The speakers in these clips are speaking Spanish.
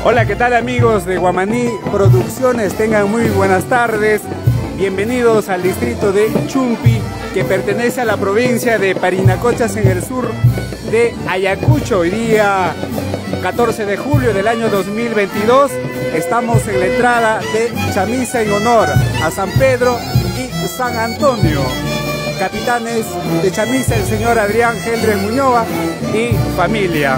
Hola, ¿qué tal amigos de Guamaní Producciones? Tengan muy buenas tardes. Bienvenidos al distrito de Chumpi, que pertenece a la provincia de Parinacochas en el sur de Ayacucho. Hoy día 14 de julio del año 2022 estamos en la entrada de Chamisa en honor a San Pedro y San Antonio. Capitanes de Chamisa, el señor Adrián Gendres Muñoa y familia.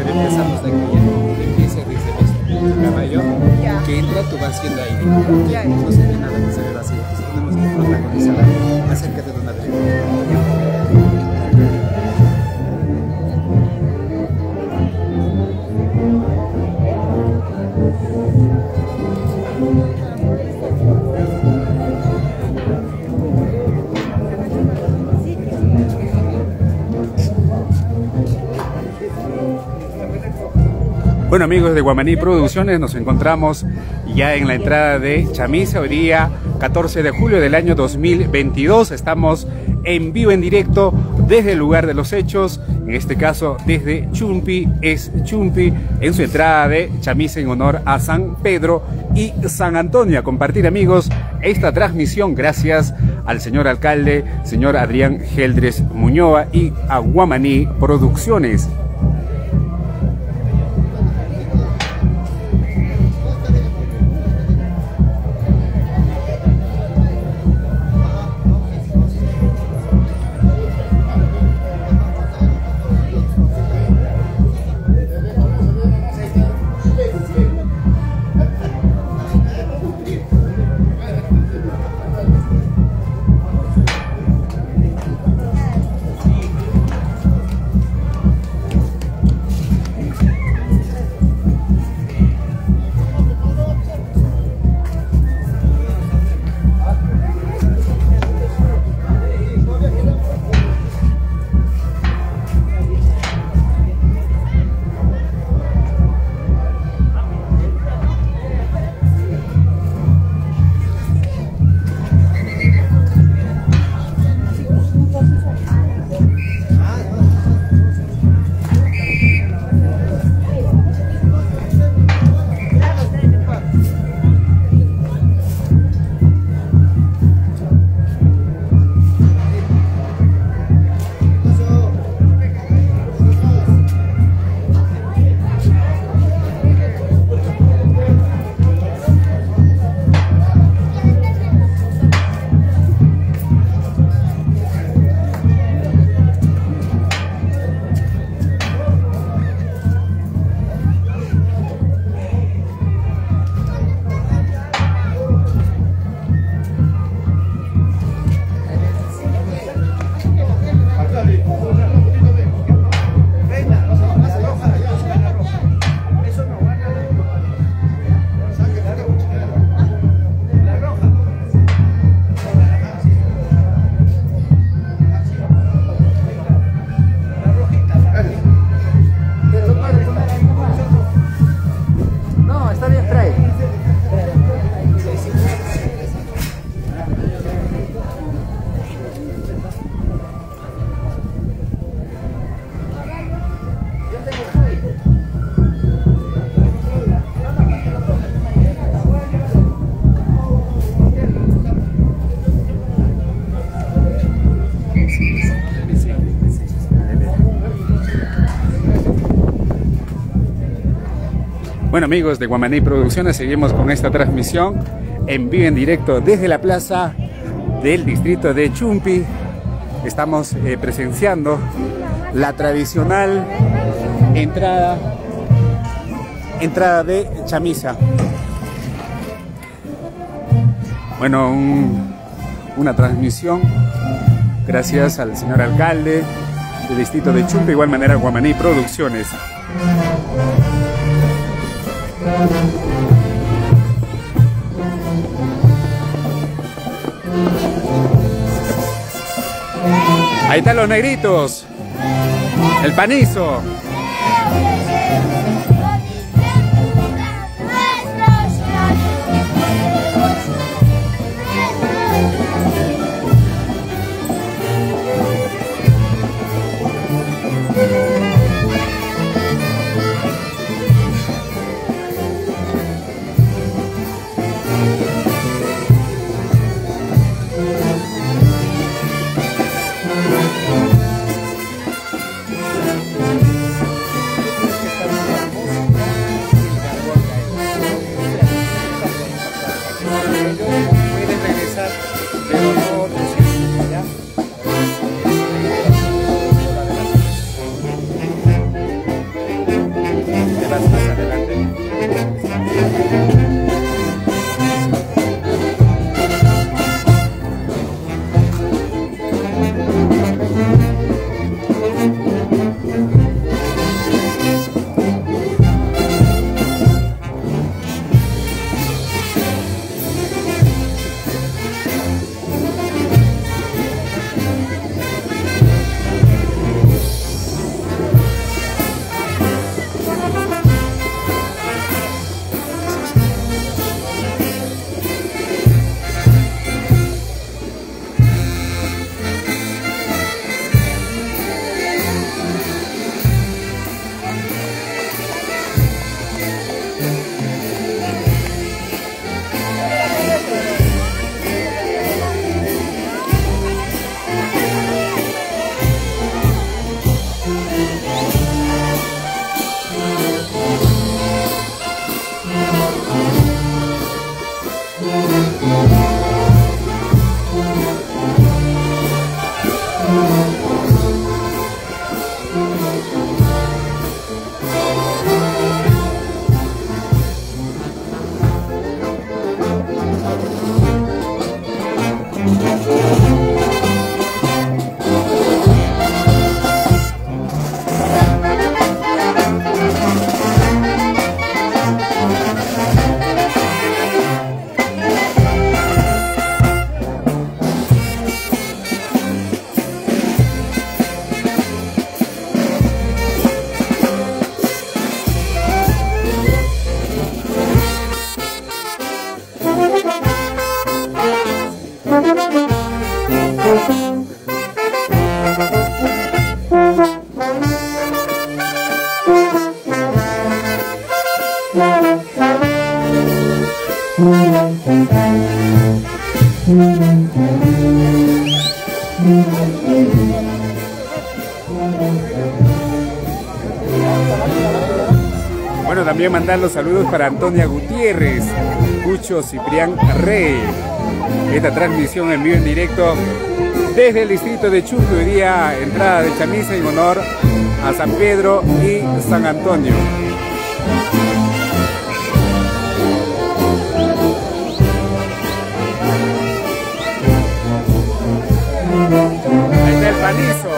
empezamos de aquí ya. Empieza desde este caballo Ya. que entra, tú vas yendo ahí. Ya. No se ve nada, no se ve vacío. Entonces tenemos que protagonizar. Acércate de una vez. Bueno, amigos de Guamaní Producciones, nos encontramos ya en la entrada de Chamisa, hoy día 14 de julio del año 2022. Estamos en vivo, en directo, desde el lugar de los hechos, en este caso desde Chumpi, es Chumpi, en su entrada de Chamisa en honor a San Pedro y San Antonio. A compartir, amigos, esta transmisión gracias al señor alcalde, señor Adrián Geldres Muñoa, y a Guamaní Producciones. Bueno, amigos de Guamaní Producciones, seguimos con esta transmisión en vivo, en directo desde la plaza del distrito de Chumpi. Estamos presenciando la tradicional entrada de Chamisa. Bueno, una transmisión gracias al señor alcalde del distrito de Chumpi, de igual manera Guamaní Producciones. Ahí están los negritos, el panizo. Bueno, también mandar los saludos para Antonia Gutiérrez, Cucho Ciprián Rey. Esta transmisión en vivo en directo desde el distrito de Chumpi, hoy día entrada de chamisa en honor a San Pedro y San Antonio. Ahí está el panizo.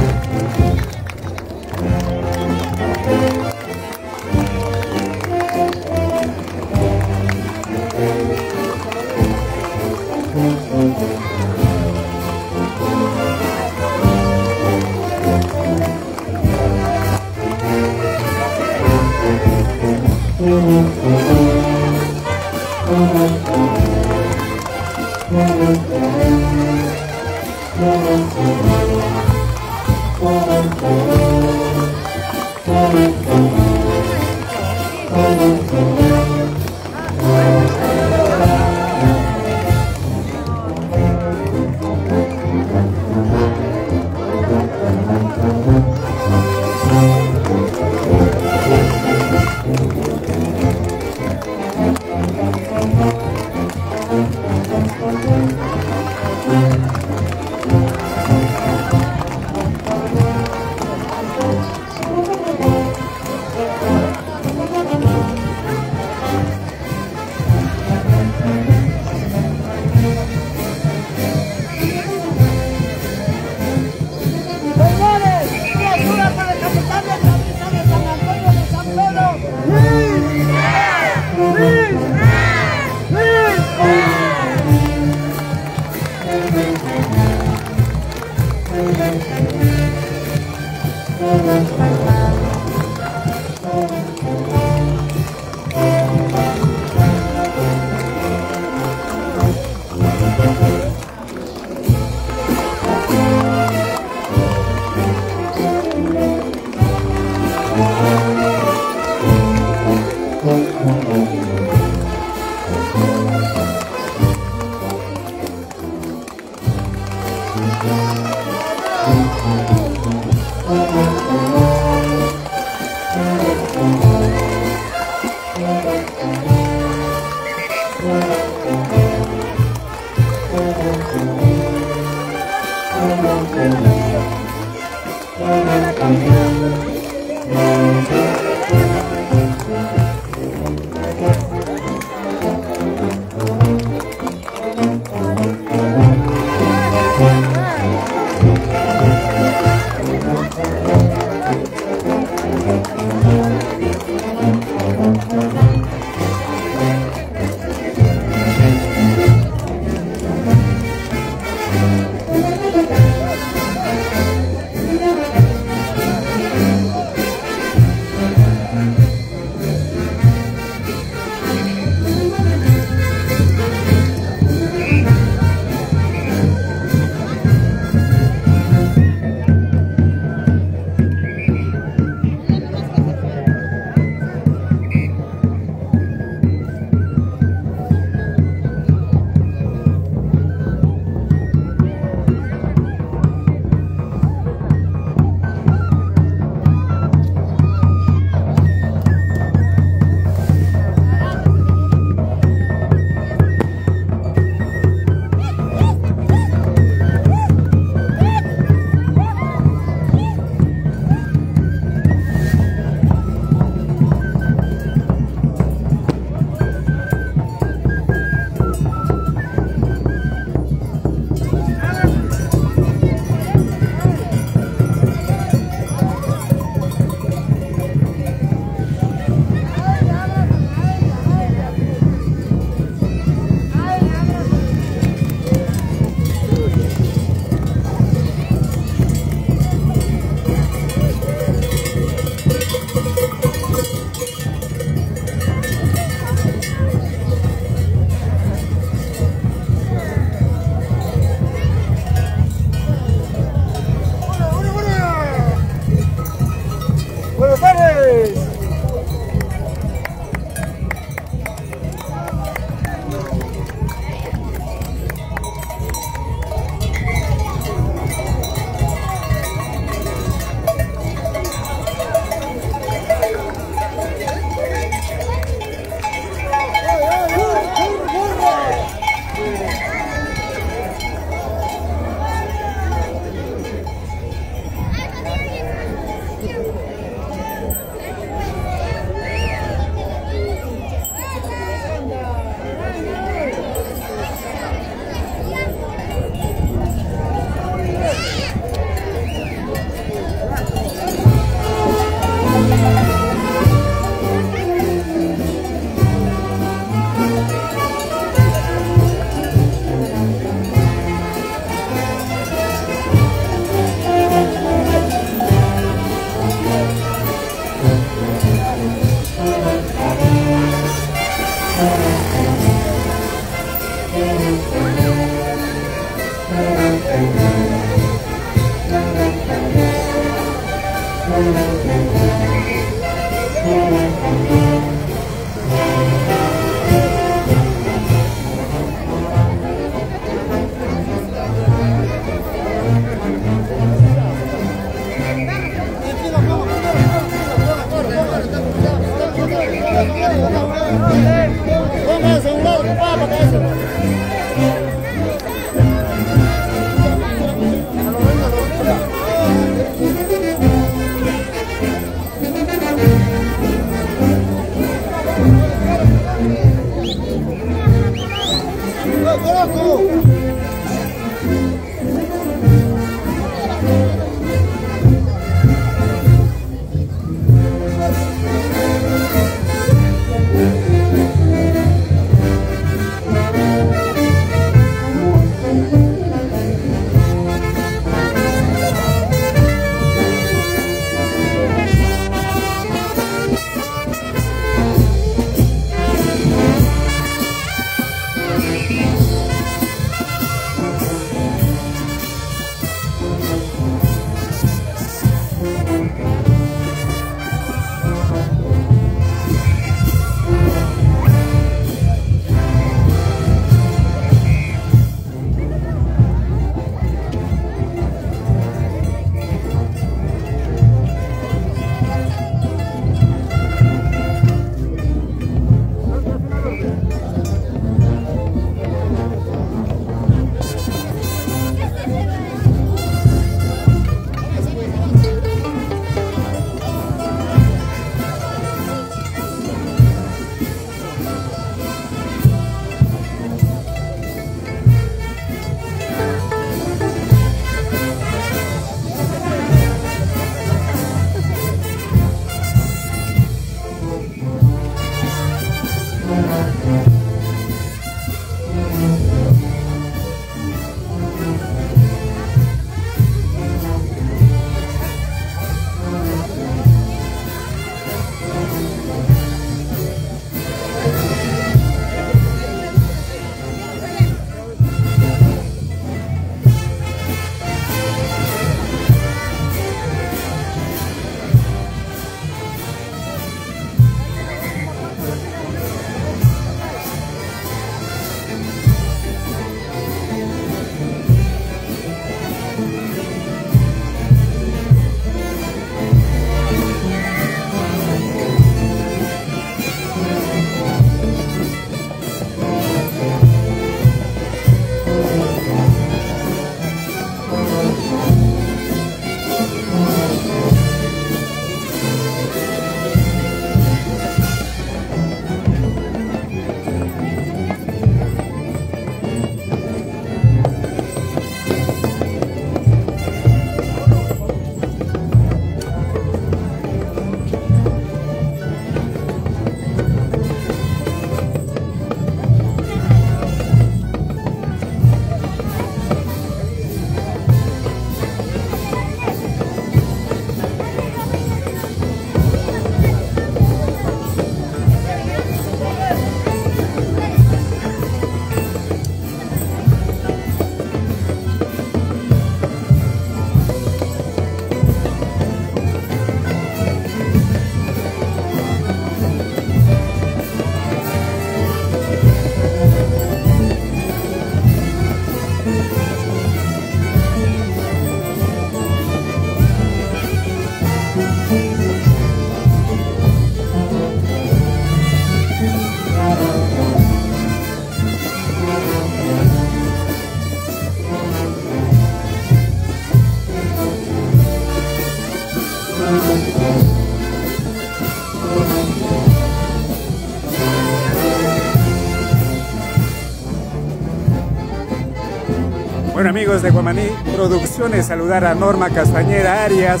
Bueno, amigos de Guamaní Producciones, saludar a Norma Castañeda Arias,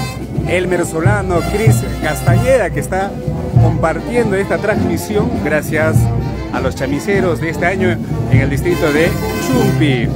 Elmer Solano, Cris Castañeda, que está compartiendo esta transmisión gracias a los chamiseros de este año en el distrito de Chumpi.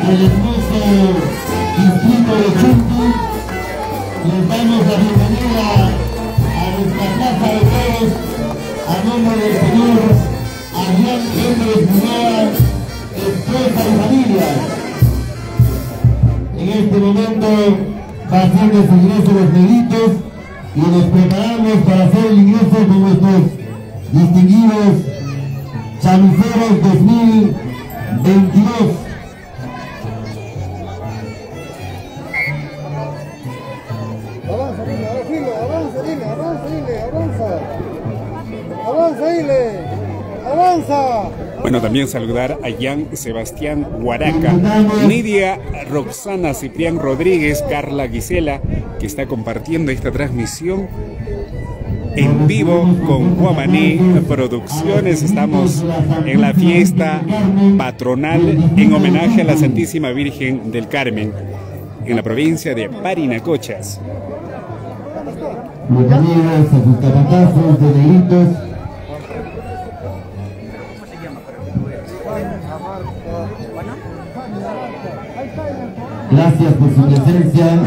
del hermoso distrito de Chumpi. Les damos la bienvenida a nuestra Plaza de Toros a nombre del señor Adrián Henry Muñoz, esposa y familia. En este momento va a hacer su ingreso los negritos y nos preparamos para hacer el ingreso con nuestros distinguidos chamiceros 2022. Avanza, Lile, avanza, Lile, avanza, Lile, avanza. Avanza, Lile, avanza. Bueno, también saludar a Jan Sebastián Huaraca, Nidia Roxana Ciprián Rodríguez, Carla Gisela, que está compartiendo esta transmisión en vivo con Guamaní Producciones. Estamos en la fiesta patronal en homenaje a la Santísima Virgen del Carmen, en la provincia de Parinacochas. Bienvenidos a sus capatazos de negritos. Gracias por su presencia.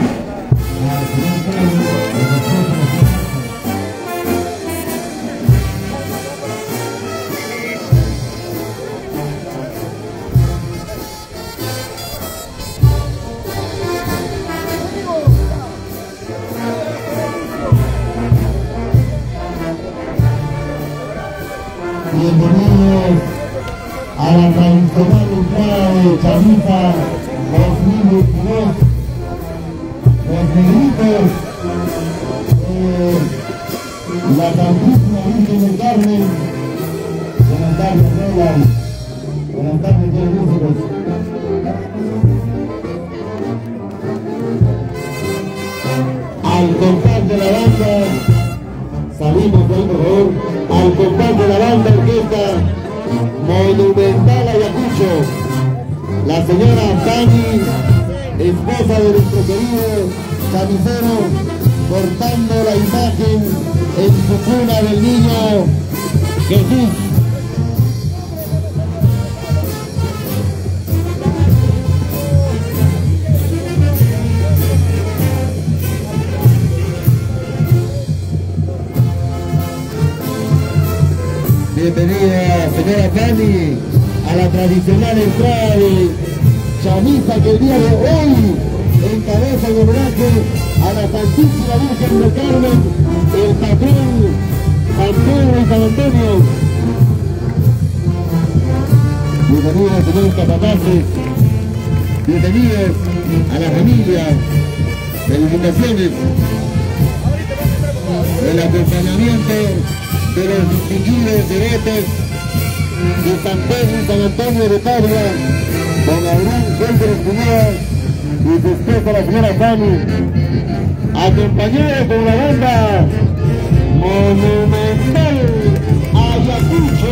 Bienvenidos a la tradicional entrada de Chaviza 2022. Los negritos, la Santísima Virgen del Carmen. Buenas tardes, Roland. Buenas tardes, todos músicos. Al compás de la banda, salimos de ahí, por favor. Al compás de la banda orquesta Monumental Ayacucho, la señora Dani, esposa de nuestro querido chamisero, cortando la imagen en su cuna del niño Jesús. Bienvenida, señora Dani, a la tradicional entrada de Chamiza, que el día de hoy encabeza en homenaje a la Santísima Virgen del Carmen, el patrón San Pedro y San Antonio. Bienvenidos, señores capataces, bienvenidos a la familia. Felicitaciones. El acompañamiento de los distinguidos herejes de San Pedro y San Antonio de Padua, don Abraham Gómez Muñoz y su esposa la señora Fanny, acompañados con la banda Monumental Ayacucho.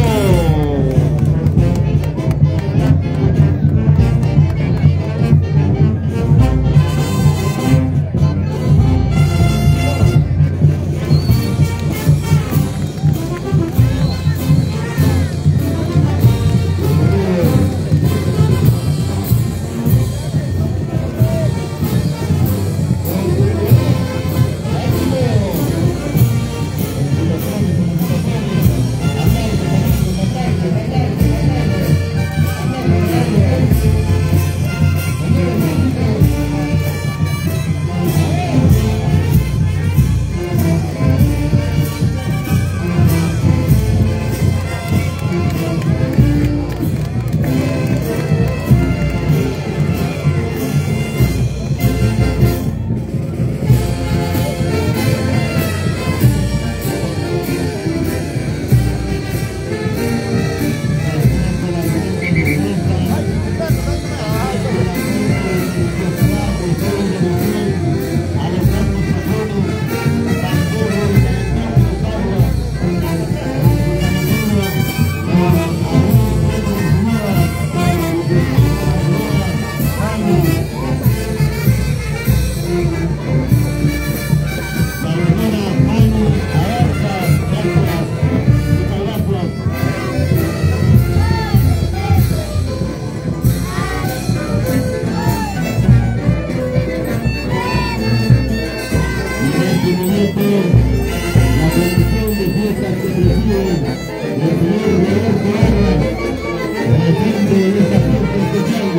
presente en esta fiesta especial.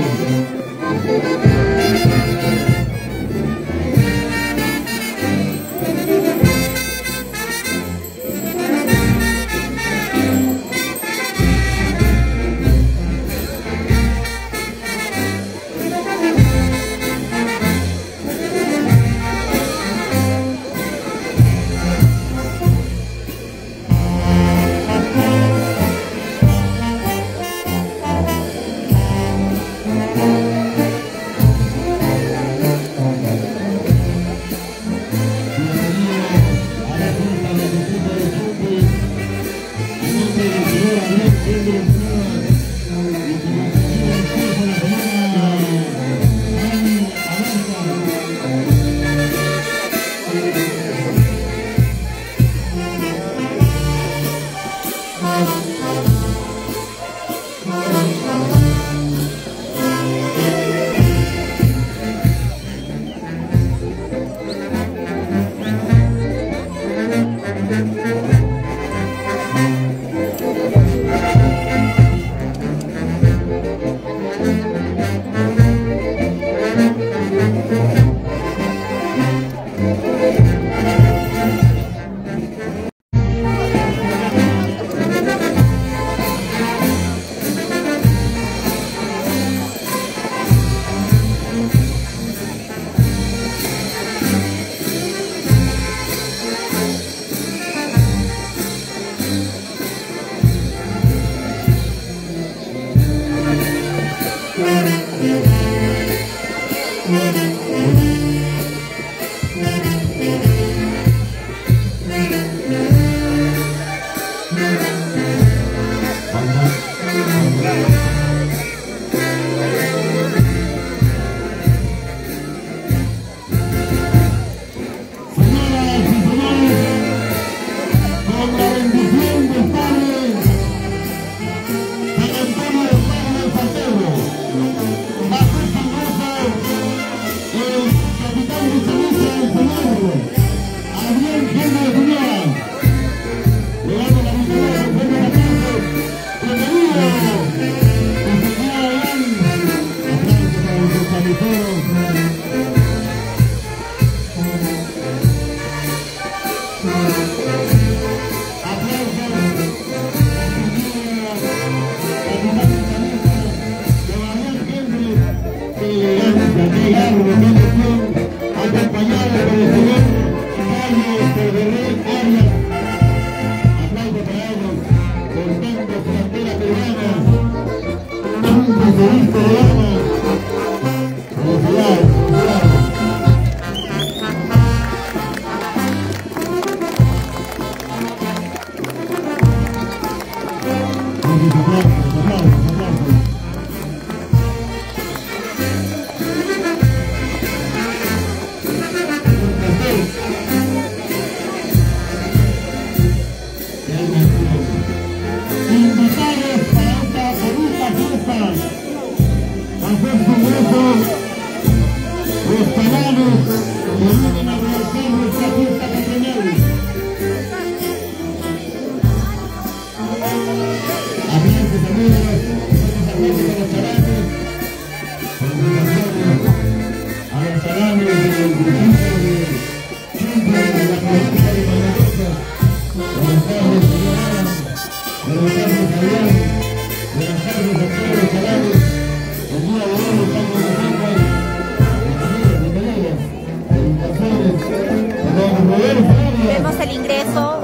Vemos el ingreso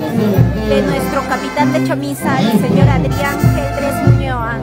de nuestro capitán de chamisa, el señor Adrián G3 Muñoa.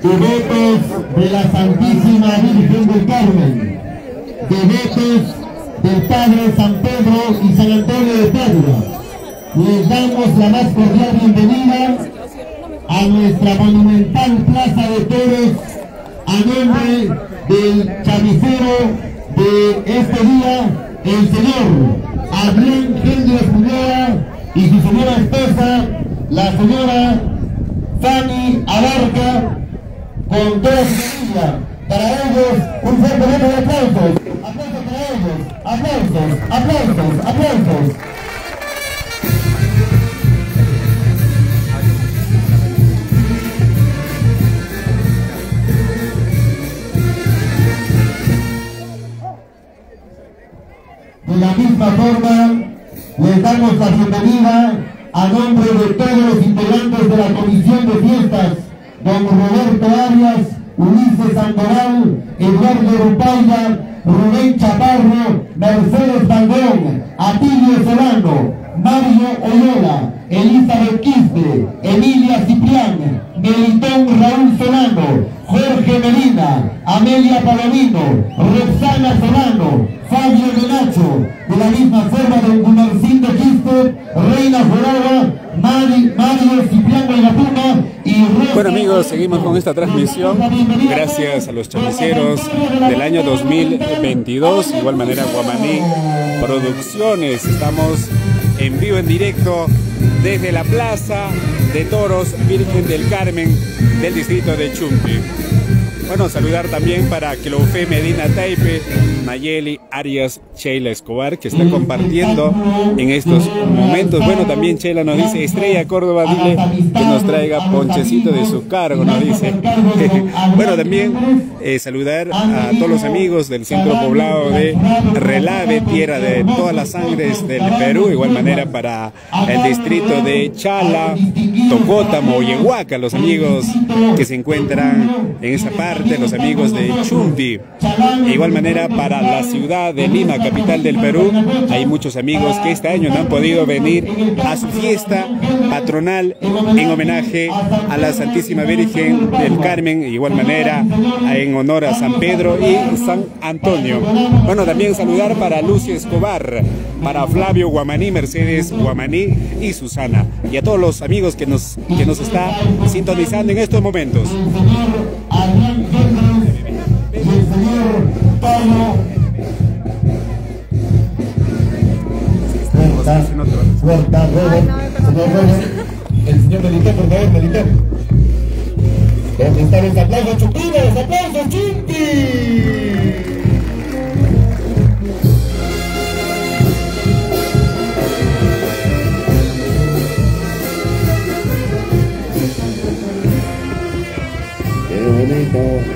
devotos de la Santísima Virgen del Carmen, devotos del Padre San Pedro y San Antonio de Padua, les damos la más cordial bienvenida a nuestra monumental Plaza de Toros a nombre del chamicero de este día, el señor Adrián Gendres Muñoz y su señora esposa, la señora Fanny Abarca, con toda su familia. Para ellos, un fuerte voto de aplausos. Aplausos para ellos. Aplausos, aplausos, aplausos. De la misma forma, les damos la bienvenida a nombre de todos los integrantes de la Comisión de Fiestas, don Roberto Arias, Ulises Sandoval, Eduardo Rupaila, Rubén Chaparro, Mercedes Valdón, Atilio Solano, Mario Oyola, Elizabeth Quispe, Emilia Ciprián, Melitón Raúl Solano, Jorge Medina, Amelia Palomino, Roxana Solano, Fabio Menacho, de la misma forma don Gumarcindo Quispe, Reina Joraba, Mario Ciprián Guayapuma y Rosa. Bueno amigos, seguimos con esta transmisión gracias a los chamiceros del año 2022, de igual manera Guamaní Producciones. Estamos en vivo, en directo desde la Plaza de Toros Virgen del Carmen del distrito de Chumpi. Bueno, saludar también para Clofe Medina Taipe, Nayeli Arias, Sheila Escobar, que está compartiendo en estos momentos. Bueno, también Sheila nos dice, Estrella Córdoba, dile que nos traiga ponchecito de su cargo, nos dice. Bueno, también saludar a todos los amigos del centro poblado de Relave, tierra de todas las sangres del Perú, de igual manera para el distrito de Chala, Tocota, Moyehuaca, los amigos que se encuentran en esa parte, los amigos de Chumpi. De igual manera para la ciudad de Lima, capital del Perú, hay muchos amigos que este año no han podido venir a su fiesta patronal en homenaje a la Santísima Virgen del Carmen, de igual manera en honor a San Pedro y San Antonio. Bueno, también saludar para Lucio Escobar, para Flavio Guamaní, Mercedes Guamaní y Susana, y a todos los amigos que nos está sintonizando en estos momentos. Y el señor Pablo Huerta, señor Robert, el señor Melité, por favor, Melité. ¿Dónde están los aplausos, Chumpinos? ¡Aplausos, Chumpi! ¡Qué bonito!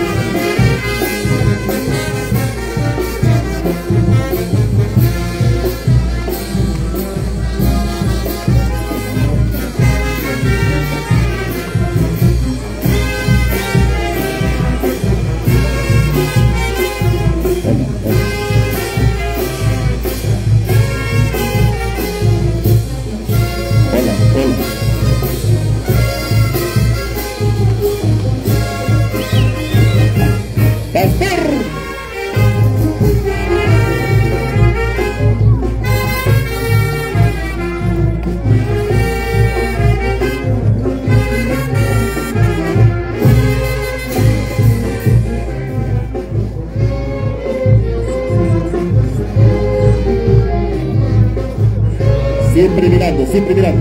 Siempre mirando, siempre mirando.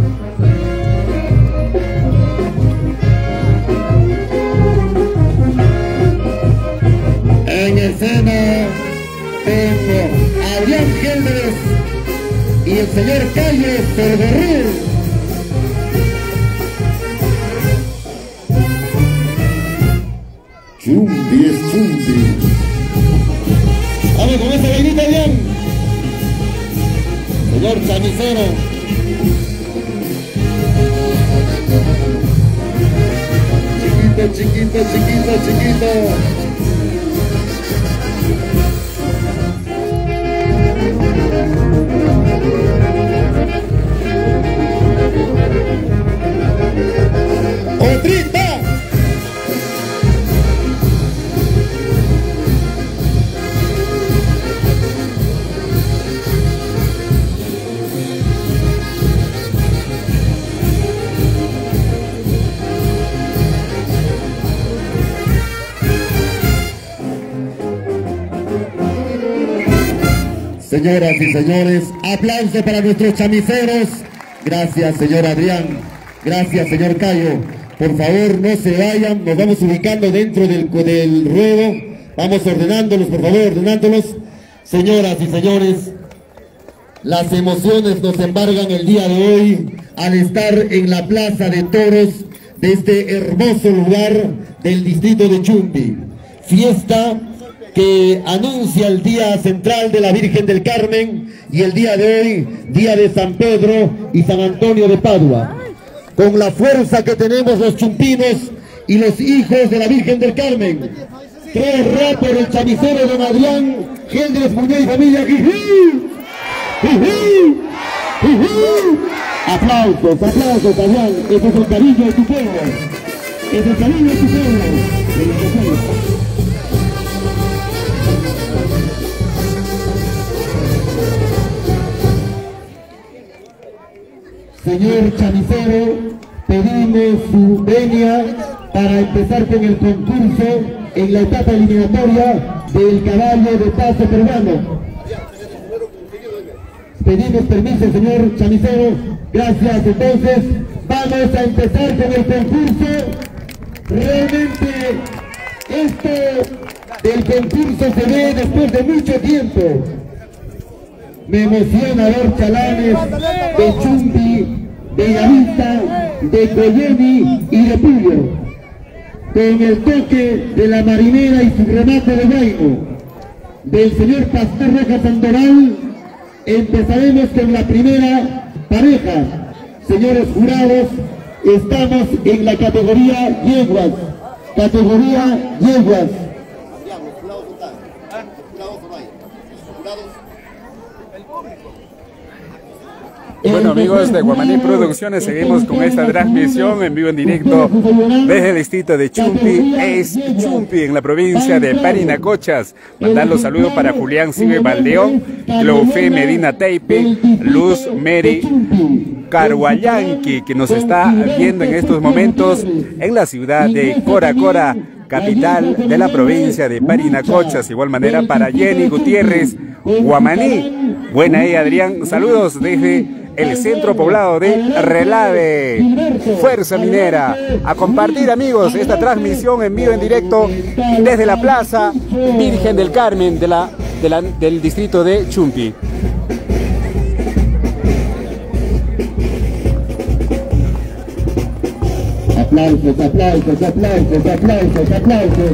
En escena tengo a Adrián Gendres y el señor Calle Ferverril. Chumpi es Chumpi. Vamos con esa vainita, Adrián. Señor chamicero. Chiquito, chiquito, chiquito, chiquito. ¡Otrita! Señoras y señores, aplauso para nuestros chamiceros. Gracias, señor Adrián. Gracias, señor Cayo. Por favor, no se vayan. Nos vamos ubicando dentro del ruedo. Vamos ordenándolos, por favor, ordenándolos. Señoras y señores, las emociones nos embargan el día de hoy al estar en la Plaza de Toros de este hermoso lugar del distrito de Chumpi. Fiesta que anuncia el día central de la Virgen del Carmen y el día de hoy, día de San Pedro y San Antonio de Padua. Con la fuerza que tenemos los chumpinos y los hijos de la Virgen del Carmen. Tres rapos del chamicero de Adrián, Gendres, Muñoz y familia. ¡Jijí! ¡Jijí! ¡Jijí! Aplausos, aplausos, Adrián. Ese es el cariño de tu pueblo. Es el cariño de tu pueblo. Señor chamicero, pedimos su venia para empezar con el concurso en la etapa eliminatoria del caballo de paso peruano. Pedimos permiso, señor chamicero. Gracias. Entonces, vamos a empezar con el concurso. Realmente, esto del concurso se ve después de mucho tiempo. Me emociona ver chalanes de Chumpi, de Yavista, de Coyeni y de Puyo, con el toque de la marinera y su remate de Guaymo, del señor Pastor Rojas Sandoval. Empezaremos con la primera pareja. Señores jurados, estamos en la categoría yeguas. Categoría yeguas. Bueno, amigos de Guamaní Producciones, seguimos con esta transmisión en vivo en directo desde el distrito de Chumpi. Es Chumpi en la provincia de Parinacochas. Mandar los saludos para Julián Sigue Valdeón, Clofe Medina Teipe, Luz Mary Carhuayanqui, que nos está viendo en estos momentos en la ciudad de Cora Cora, capital de la provincia de Parinacochas. Igual manera para Jenny Gutiérrez, Guamaní. Buena ahí, Adrián. Saludos desde el centro poblado de Relave. Fuerza Minera. A compartir, amigos, esta transmisión en vivo en directo desde la Plaza Virgen del Carmen del distrito de Chumpi. Aplausos, aplausos, aplausos, aplausos, aplausos.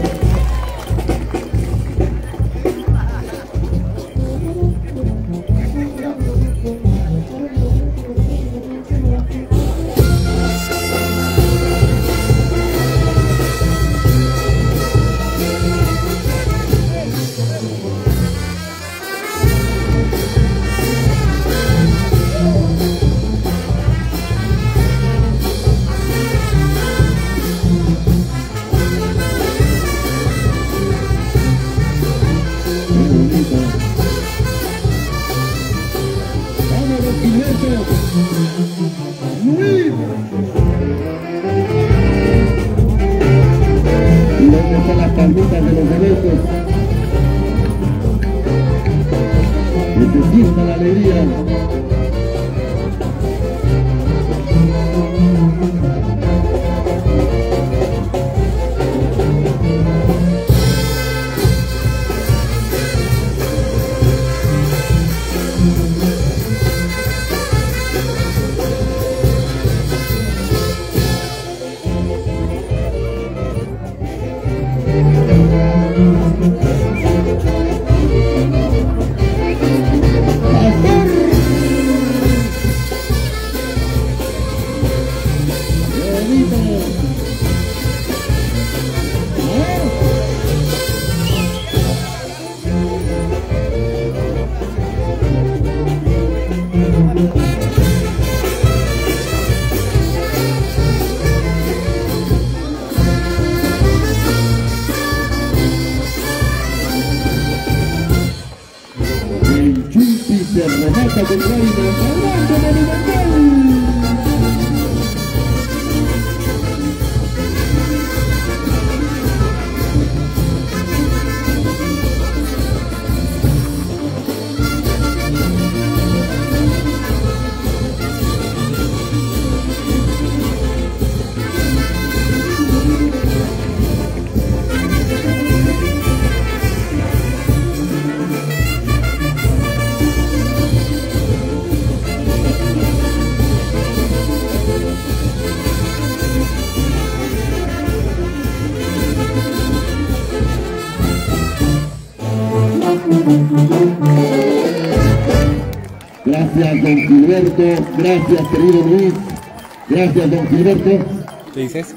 Gracias, don Gilberto. Gracias, querido Luis. Gracias, don Gilberto. ¿Qué dices?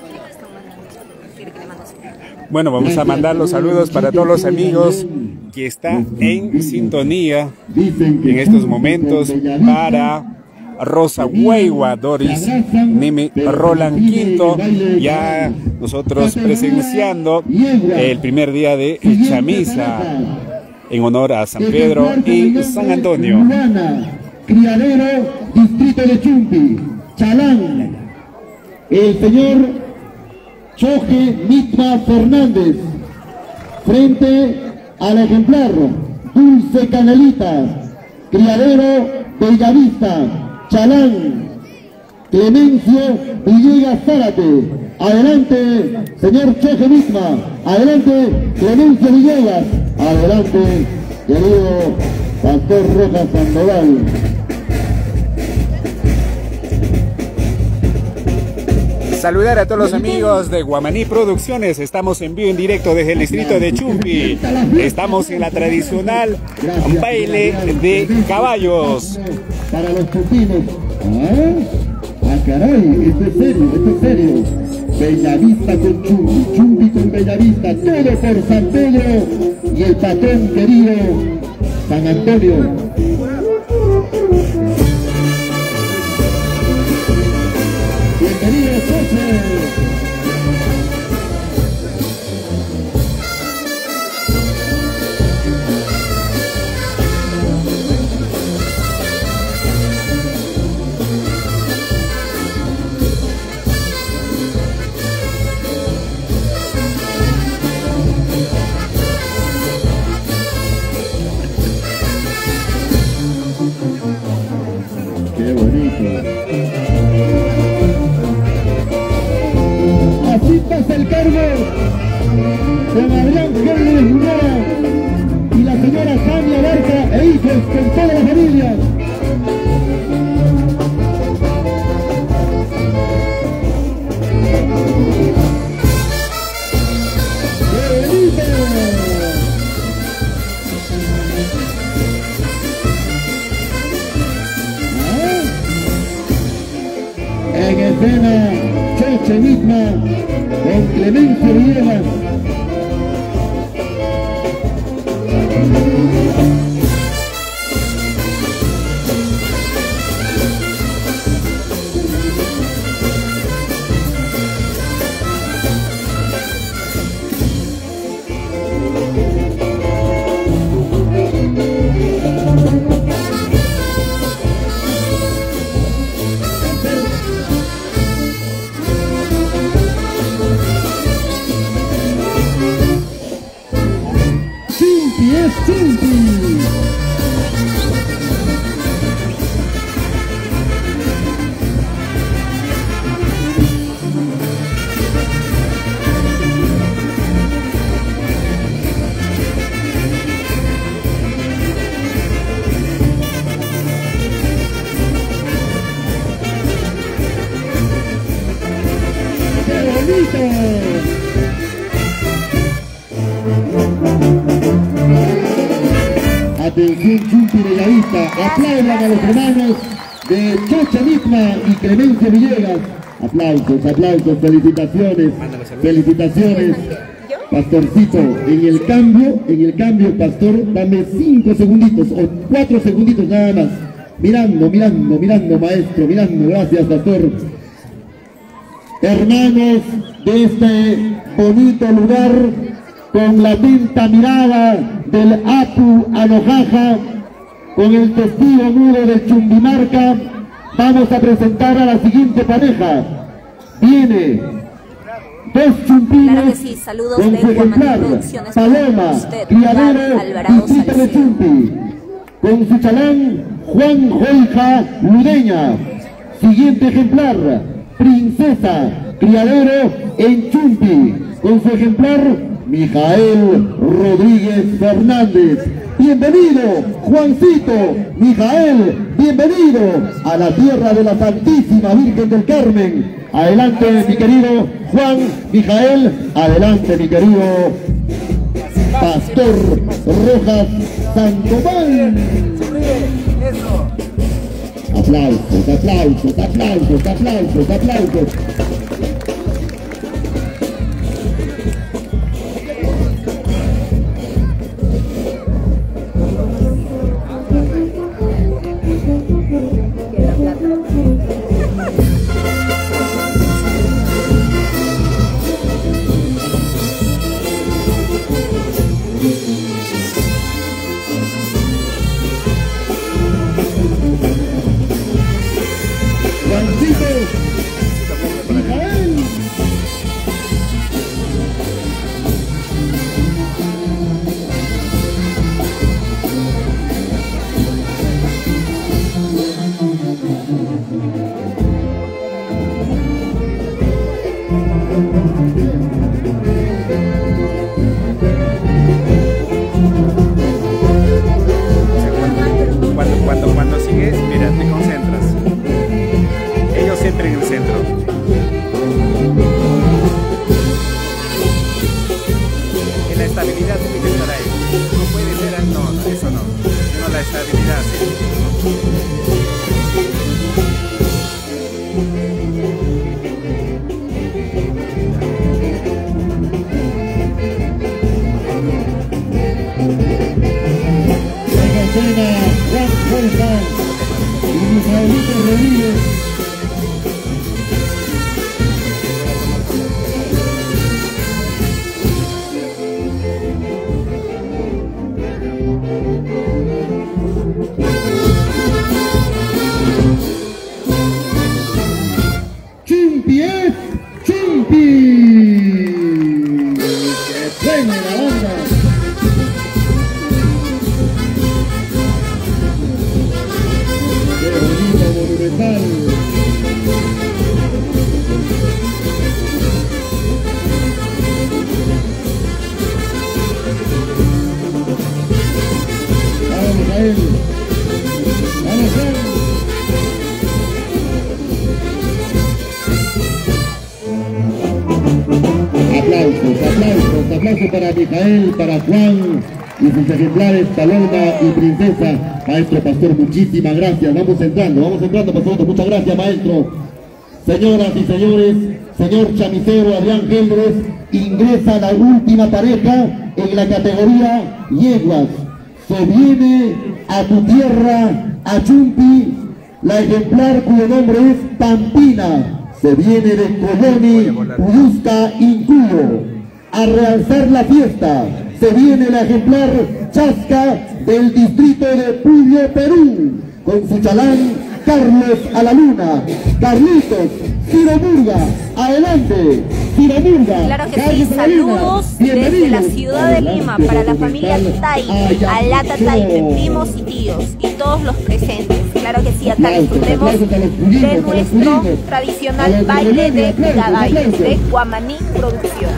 Bueno, vamos a mandar los saludos para todos los amigos que están en sintonía en estos momentos, para Rosa Hueywa, Doris, Mimi, Roland Quinto, ya nosotros presenciando el primer día de chamisa en honor a San Pedro y San Antonio. Criadero, distrito de Chumpi, Chalán, el señor Choje Mitma Fernández, frente al ejemplar Dulce Canelita, criadero Bellavista, Chalán, Clemencio Villegas Zárate. Adelante, señor Choje Mitma. Adelante, Clemencio Villegas. Adelante, querido Pastor Rojas Sandoval. Saludar a todos los amigos de Guamaní Producciones. Estamos en vivo en directo desde el distrito de Chumpi. Estamos en la tradicional baile de caballos. Para los putinos. Ah, caray, esto es serio, esto es serio. Bellavista con Chumpi, Chumpi con Bellavista, todo por San Pedro y el patrón querido San Antonio. Bienvenido, José. Qué bonito. Así pasa el cargo con Adrián Gérmenes Lunera y la señora Samia Barca e hijos con toda la familia. ¡Qué bonito! En escena, Choche Mitma con Clemencio Villegas. Atención, Chumpi Bellavista, aplaudan a los hermanos de Choche Mitma y Clemencio Villegas. Aplausos, aplausos, felicitaciones, felicitaciones. Pastorcito, en el cambio, pastor, dame 5 segunditos o 4 segunditos nada más. Mirando, maestro, mirando, gracias, pastor. Hermanos de este bonito lugar, con la atenta mirada del Apu Anojaja, con el testigo mudo del Chumbimarca, vamos a presentar a la siguiente pareja. Viene dos chumpines, claro que sí, saludos con de su ejemplar, Paloma, criadero, distrito de Chumpi, con su chalán, Juan Joija Ludeña. Siguiente ejemplar, Princesa, criadero en Chumpi, con su ejemplar, Mijael Rodríguez Fernández. Bienvenido, Juancito, Mijael, bienvenido a la tierra de la Santísima Virgen del Carmen. Adelante, mi querido Juan, Mijael, adelante, mi querido Pastor Rojas Sandoval. Aplausos, aplausos, aplausos, aplausos, aplausos. Cuando sigues, mira, te concentras. Ellos siempre en el centro. En la estabilidad tiene que estar ahí. No puede ser, no, eso no. No, la estabilidad, sí. Juan Fuerza y Misaelito Rodríguez. Chumpi es Chumpi. Que suene la banda. Aplausos para Mijael, para Juan y sus ejemplares Paloma y Princesa. Maestro Pastor, muchísimas gracias. Vamos entrando, Pastor, muchas gracias, maestro. Señoras y señores, señor chamisero Adrián Geldres ingresa la última pareja en la categoría yeguas. Se viene a tu tierra, a Chumpi, la ejemplar cuyo nombre es Pampina. Se viene de Coloni, Pudusca, Incuyo. A realzar la fiesta, se viene la ejemplar Chasca del distrito de Puyo, Perú, con su chalán Carlos a la Luna. Carlitos, Ciro Murga, adelante, Ciro Murga. Claro que sí, saludos desde la ciudad de Lima para la familia Tai, Alata Tai, primos y tíos y todos los presentes. Claro que sí, acá disfrutemos de nuestro tradicional baile de caballos de Guamaní Producciones.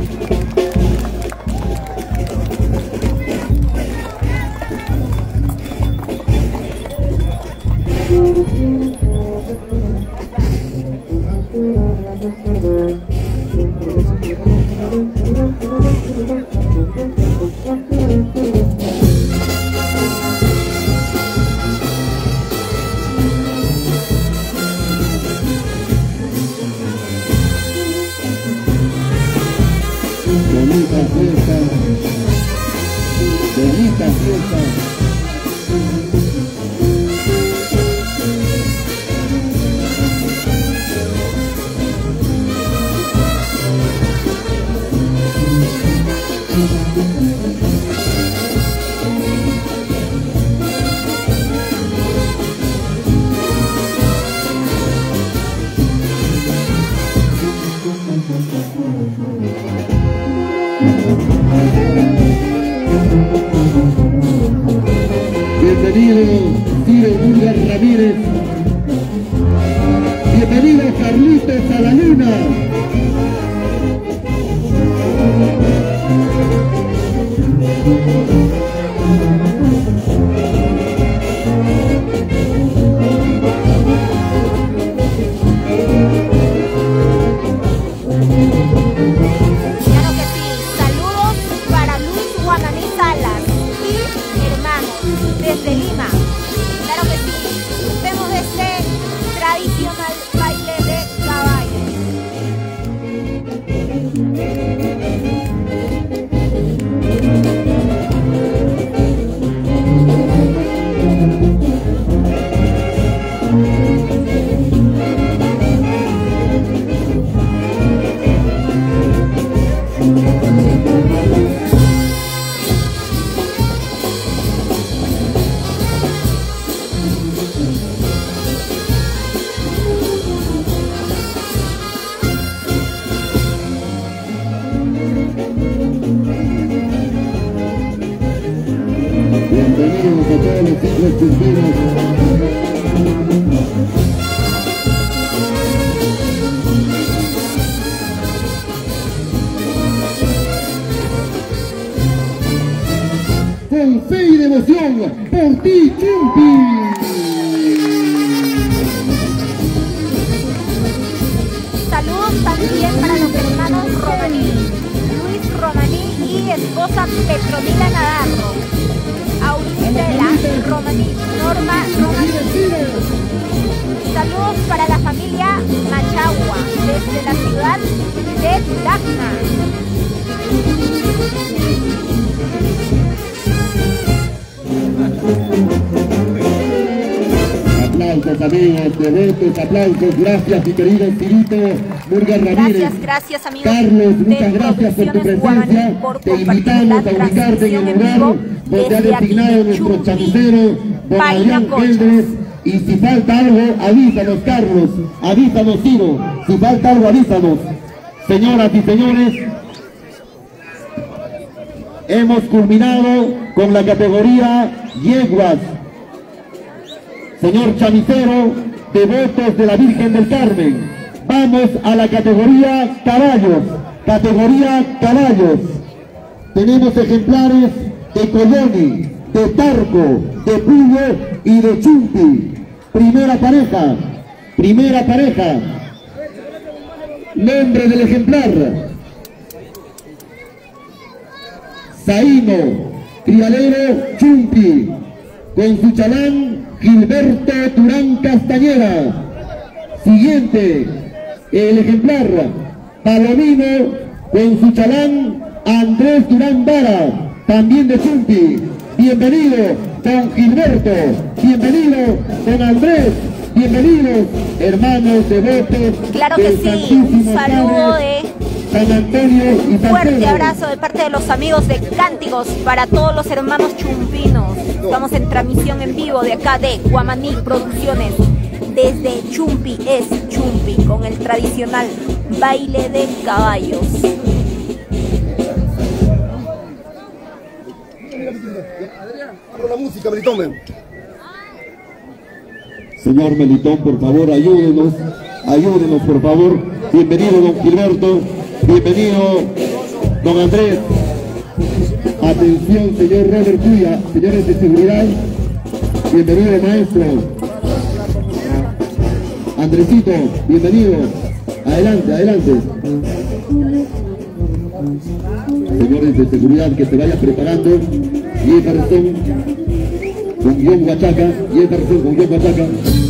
Bonita fiesta. Bienvenido Ciro Murga Ramírez. Bienvenido Carlitos a la Luna. Desde Lima, claro que sí, disfrutemos de este los chumpinos. Con fe y devoción, por ti, Chumpi. Saludos también para los hermanos Romaní, Luis Romaní y esposa Petronila Navarro, Auristela Romaní, Norma Romaní. Saludos para la familia Machagua desde la ciudad de Tacna. Aplausos amigos, devotos, aplausos, gracias mi querido Cirito Murga Ramírez. Gracias amigos. Carlos, muchas gracias por tu presencia. Te invitamos a ubicarte en el lugar donde ha designado nuestro chamisero, don Adrián Eldres. Y si falta algo, avísanos Carlos, avísanos Ciro, si falta algo, avísanos. Señoras y señores, hemos culminado con la categoría yeguas. Señor chamisero, devotos de la Virgen del Carmen, vamos a la categoría caballos. Categoría caballos. Tenemos ejemplares de Colloni, de Tarco, de Puyo y de Chumpi. Primera pareja. Primera pareja. Nombre del ejemplar: Zaino, criadero Chumpi, con su chalán Gilberto Durán Castañeda. Siguiente, el ejemplar Palomino, con su chalán Andrés Durán Vara, también de Chumpi. Bienvenido, don Gilberto. Bienvenido, don Andrés. Bienvenidos, hermanos devotos. Claro que sí, un saludo de San Antonio y San fuerte Pedro. abrazo de parte de los amigos de Cánticos para todos los hermanos chumpinos. Estamos en transmisión en vivo de acá de Guamaní Producciones. Desde Chumpi es Chumpi, con el tradicional baile de caballos. Con la música, Melitón, ven. Señor Melitón, por favor, ayúdenos, ayúdenos, por favor. Bienvenido, don Gilberto. Bienvenido, don Andrés. Atención, señor Robert Cuya, señores de seguridad. Bienvenido, maestro. Andresito, bienvenido. Adelante, adelante. Señores de seguridad, que se vayan preparando. Jefferson con guión Huachaca. Jefferson con guión Huachaca.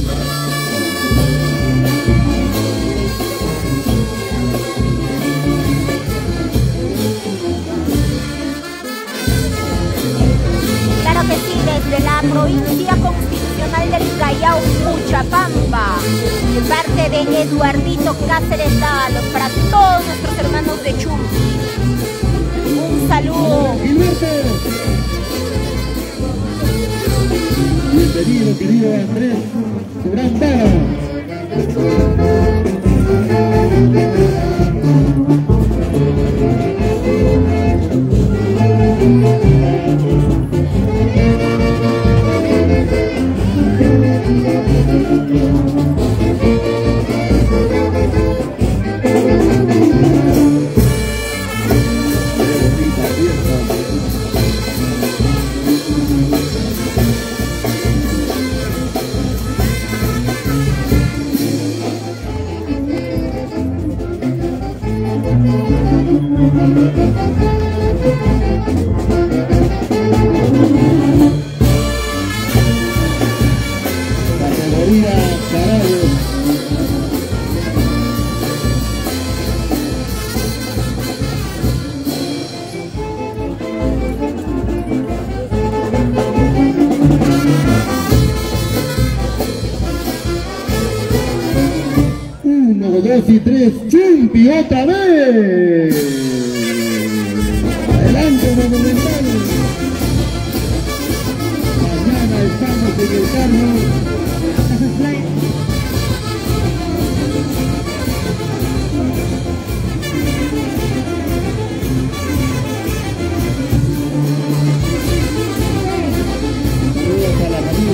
Claro que sí, desde la provincia constitucional del Callao, Puchapamba, de parte de Eduardito Cáceres Dávalos, para todos nuestros hermanos de Chumpi. Un saludo. Bienvenido, querido Andrés Durán Vara. Categoría caballos. Uno, dos y tres, Chumpi otra vez. Adelante, Monumental. Mañana estamos en el carro. Saludos a la familia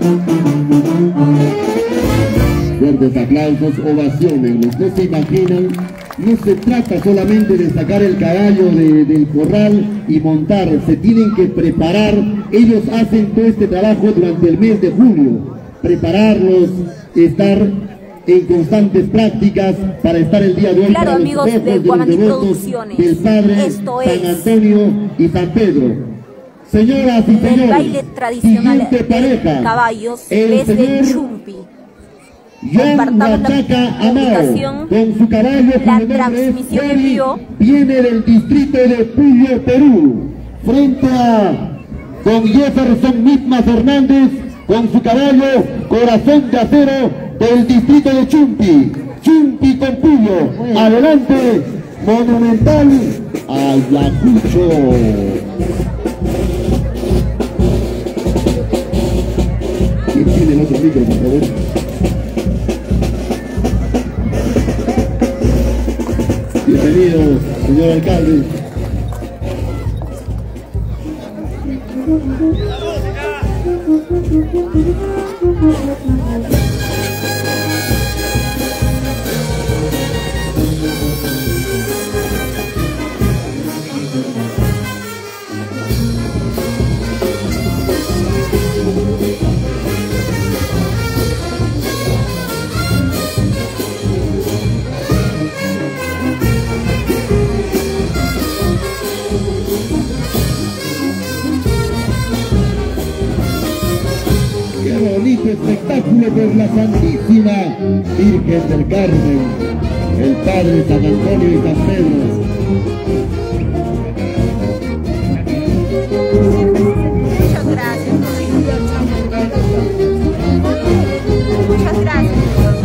Fuertes aplausos, ovaciones. Los que se imaginan, no se trata solamente de sacar el caballo del corral y montar, se tienen que preparar. Ellos hacen todo este trabajo durante el mes de julio, prepararlos, estar en constantes prácticas para estar el día de hoy. Claro, amigos de Guamaní Producciones, del Padre, esto San es Antonio y San Pedro. Señoras y señores, el baile tradicional de pareja, caballos el desde Chumpi. John Compartamos la Huachaca Amao, ubicación, con su caballo, la cuyo nombre transmisión es en Freddy, vivo. viene del distrito de Puyo, Perú, frente a don Jefferson Mitma Fernández, con su caballo Corazón de Acero del distrito de Chumpi, Chumpi con Puyo. Adelante, Monumental Ayacucho. ¿Quién tiene el otro micro, por favor? Bienvenido, señor alcalde. Bonito espectáculo por la Santísima Virgen del Carmen, el Padre San Antonio y San Pedro. Muchas gracias. Muchas gracias.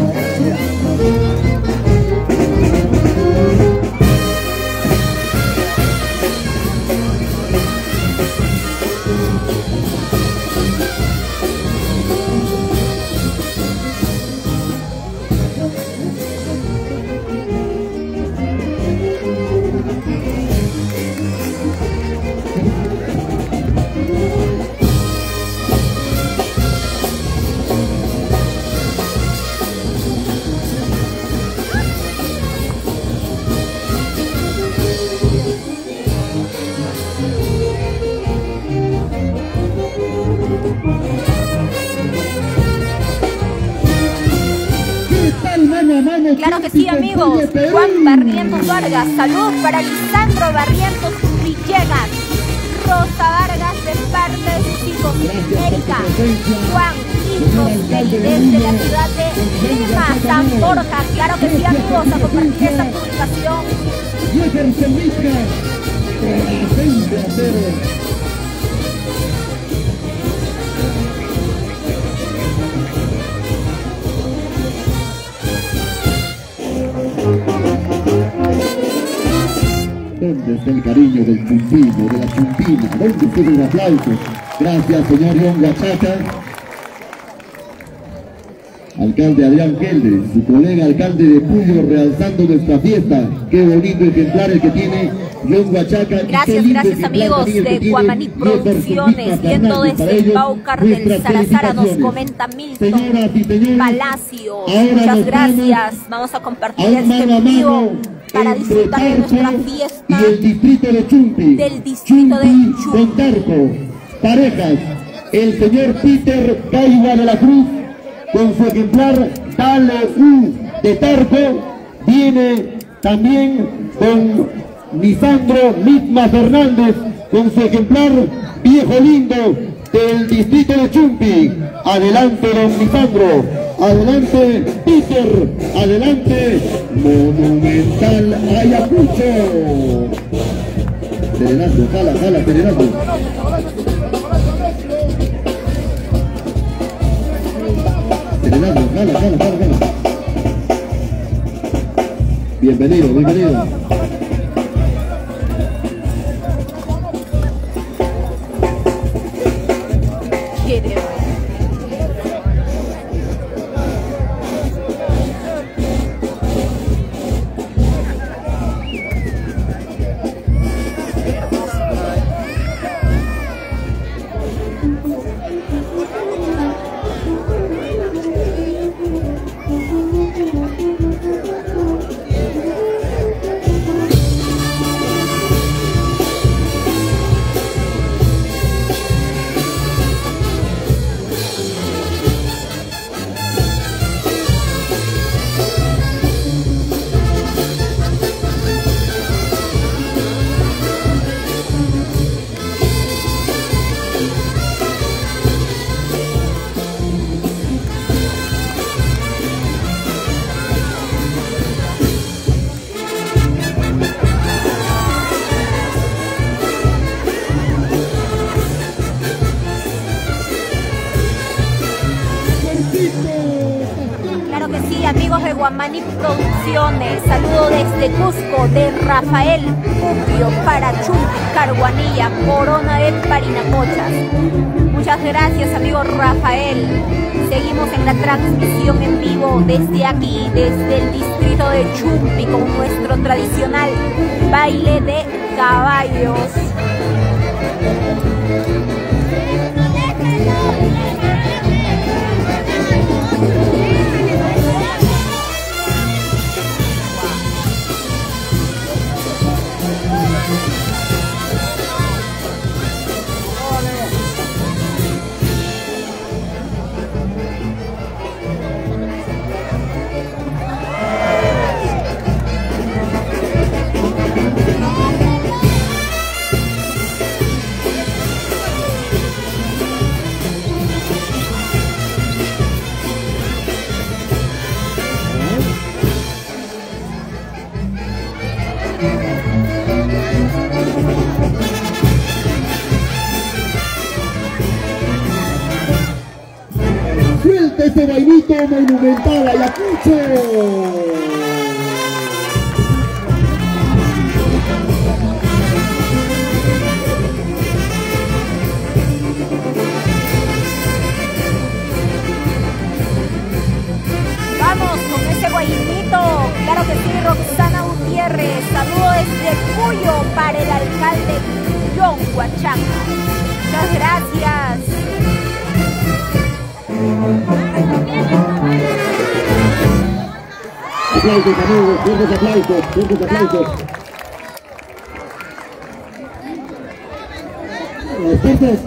Claro que sí, amigos. Juan Barrientos Vargas, saludos para Lisandro Barrientos Villegas, Rosa Vargas de parte de sus hijos, Erika, Juan, hijos desde la ciudad de Lima, San Borja. Claro que sí, amigos, a compartir esta publicación. ¿Dónde está el cariño del chumpino, de la chumpina? ¿Dónde está el aplauso? Gracias, señor John Huachaca. Alcalde Adrián Kelder, su colega alcalde de Puyo, realzando nuestra fiesta. Qué bonito ejemplar el que tiene John Huachaca. Gracias amigos de Guamaní Producciones, viendo desde el Baucar del Salazar, nos comenta Milton Palacio. Muchas gracias. Vamos a compartir este en vivo para disfrutar de nuestra fiesta y el distrito de Chumpi, del distrito de Chumpi. Con Tarco, parejas, el señor Peter Caigua de la Cruz, con su ejemplar Dale U de Tarco, viene también con Lisandro Mitma Fernández, con su ejemplar Viejo Lindo del distrito de Chumpi. Adelante, don Lisandro, adelante, Peter, adelante, Monumental Ayacucho. Serenazo, jala, serenazo. Serenazo, jala. Bienvenido. amigos de Guamaní Producciones. Saludo desde Cusco de Rafael Puquio para Chumpi, Carhuanilla, Corona de Parinacochas. Muchas gracias, amigo Rafael. Seguimos en la transmisión en vivo desde aquí, desde el distrito de Chumpi, con nuestro tradicional baile de caballos. Suelta ese bailito monumental, Ayacucho. Vamos con ese guayinito, claro que sí, Roxana Gutiérrez. Saludo desde Cuyo para el alcalde John Huachaca. Muchas gracias. Aplausos, amigos, fuertes aplausos, fuertes aplausos. Fuertes.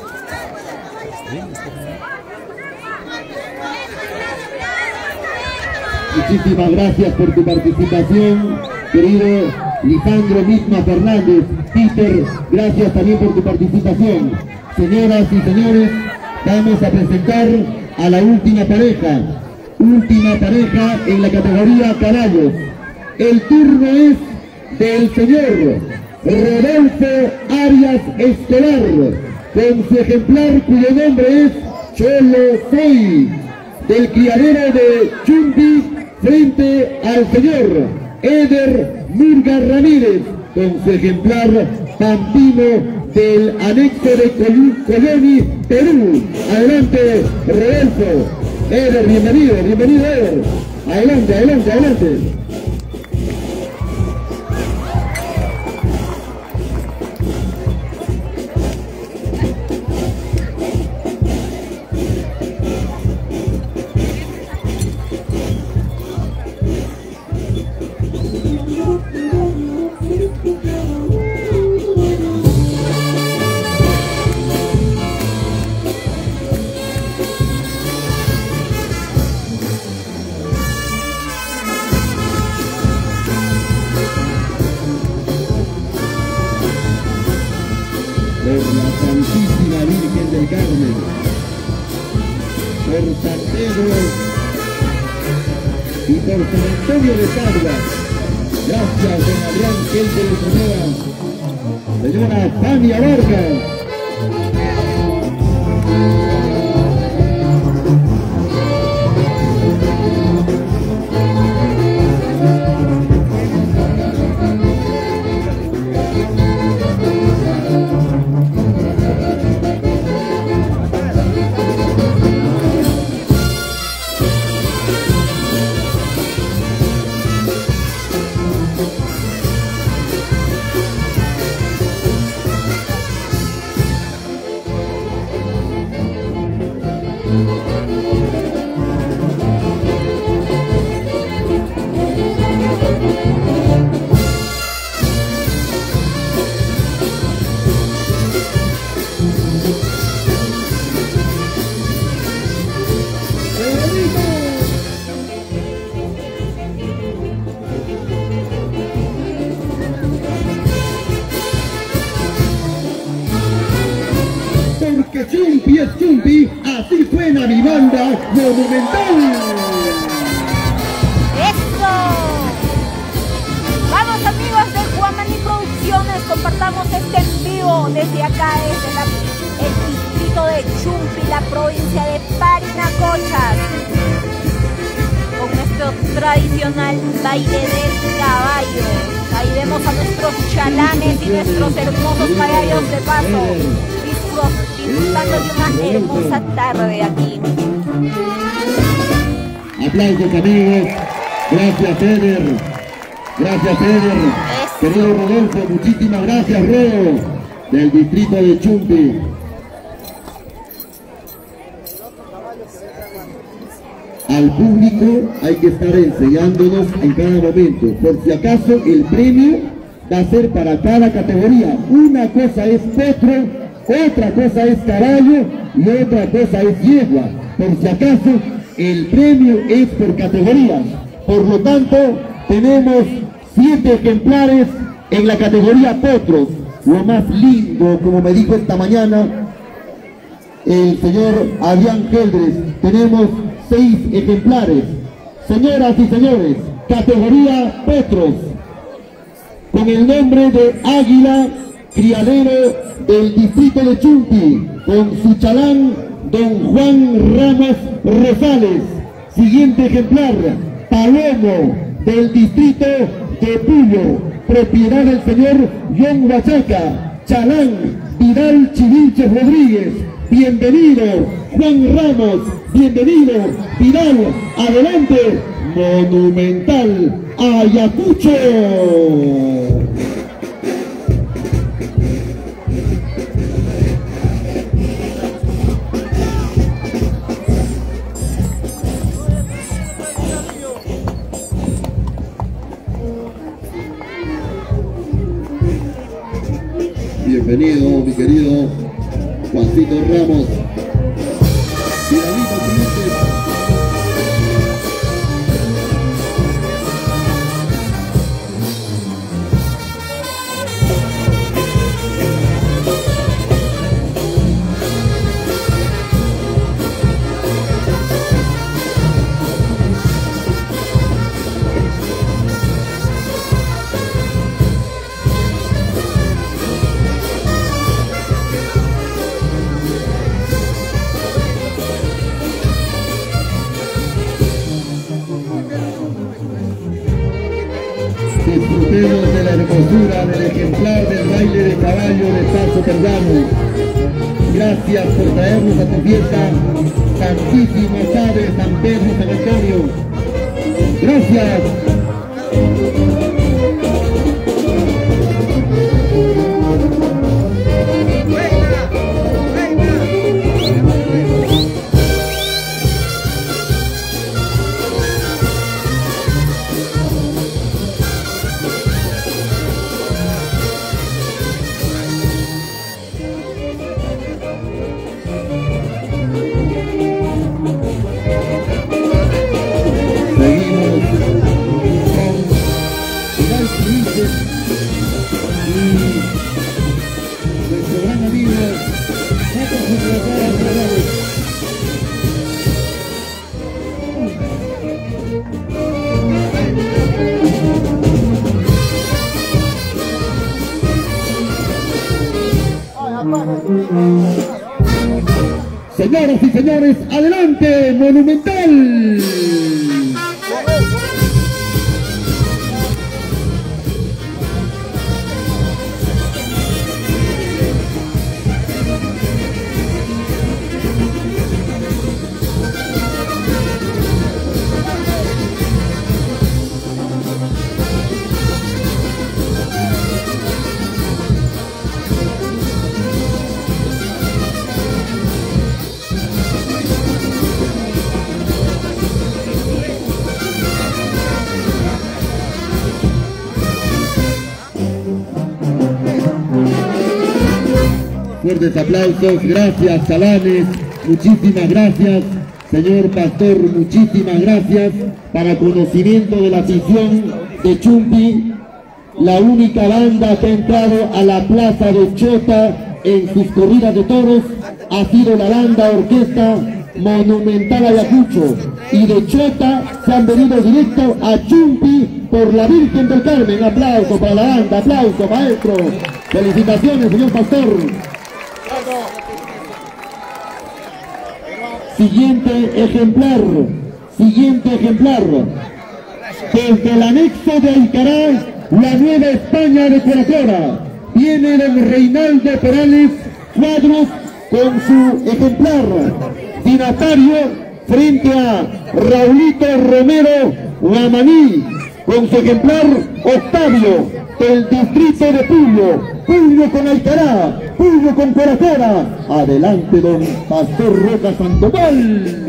Muchísimas gracias por tu participación, querido Lisandro Misma Fernández. Peter, gracias también por tu participación. Señoras y señores, vamos a presentar a la última pareja en la categoría caballos. El turno es del señor Rodolfo Arias Escolar, con su ejemplar cuyo nombre es Cholo Soy, del criadero de Chumpi, frente al señor Eder Murga Ramírez, con su ejemplar Pampino del anexo de Coloni, Perú. Adelante, Rodolfo. Eder, bienvenido Eder. Adelante, adelante, adelante. Por la Santísima Virgen del Carmen, por San Pedro y por San Antonio de Padua. Gracias, don Adrián Gente de Sonora. Señora Tania Vargas. Porque Chumpi es Chumpi, así suena mi banda monumental. ¡Eso! Vamos, amigos de Guamaní Producciones, compartamos este en vivo desde acá, desde el distrito de Chumpi, la provincia de Parinacochas, con nuestro tradicional baile del caballo. Ahí vemos a nuestros chalanes y nuestros hermosos caballos de paso, disfrutando de una hermosa tarde aquí. Aplausos, amigos. Gracias, Eder. Gracias, Eder. Querido Rodolfo, muchísimas gracias, Rodo, del distrito de Chumpi. Al público hay que estar enseñándonos en cada momento. Por si acaso, el premio va a ser para cada categoría. Una cosa es potro, otra cosa es caballo y otra cosa es yegua. Por si acaso, el premio es por categoría. Por lo tanto, tenemos 7 ejemplares en la categoría potros. Lo más lindo, como me dijo esta mañana el señor Adrián Geldres, tenemos 6 ejemplares. Señoras y señores, categoría potros, con el nombre de Águila, criadero del distrito de Chumpi, con su chalán don Juan Ramos Rosales. Siguiente ejemplar, Palomo, del distrito de Puyo, propiedad del señor John Huachaca, chalán Vidal Chivinches Rodríguez. Bienvenido, Juan Ramos, bienvenido, Vidal, adelante, Monumental Ayacucho. Bienvenido, mi querido Juancito Ramos. Vidalito Chivinches. Disfrutemos de la hermosura del ejemplar del baile de caballo de Paso Pergamo. Gracias por traernos a tu fiesta, Santísima Sade, San Pedro y San Antonio. Gracias. Señoras y señores, adelante, Monumental. Fuertes aplausos, gracias chalanes, muchísimas gracias, señor pastor, muchísimas gracias. Para conocimiento de la afición de Chumpi, la única banda que ha entrado a la plaza de Chota en sus corridas de toros ha sido la banda orquesta Monumental Ayacucho, y de Chota se han venido directo a Chumpi por la Virgen del Carmen. Aplauso para la banda, aplauso maestro, felicitaciones señor pastor. Siguiente ejemplar, siguiente ejemplar. Desde el anexo de Alcará, la Nueva España de Coracora, viene don Reinaldo Perales Cuadros con su ejemplar dignatario frente a Raulito Romero Guamaní con su ejemplar Octavio del distrito de Puyo con Alcará, Puyo con Coracora. Adelante don Pastor Roca Sandoval.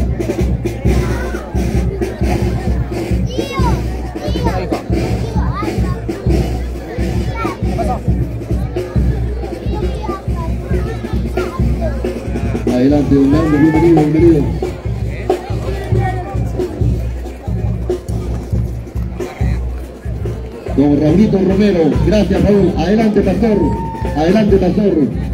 Adelante, don Leandro, bienvenido, bienvenido. Don Raulito Romero, gracias Raúl. Adelante, pastor. Adelante, pastor.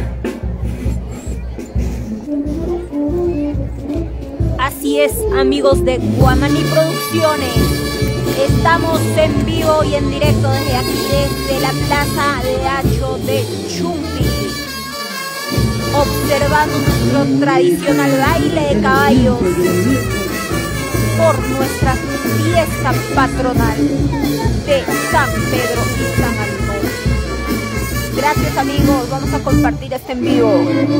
Así es, amigos de Guamaní Producciones. Estamos en vivo y en directo desde aquí, desde la Plaza de Hacho de Chumpi, observando nuestro tradicional baile de caballos por nuestra fiesta patronal de San Pedro y San Alfonso. Gracias, amigos, vamos a compartir este en vivo.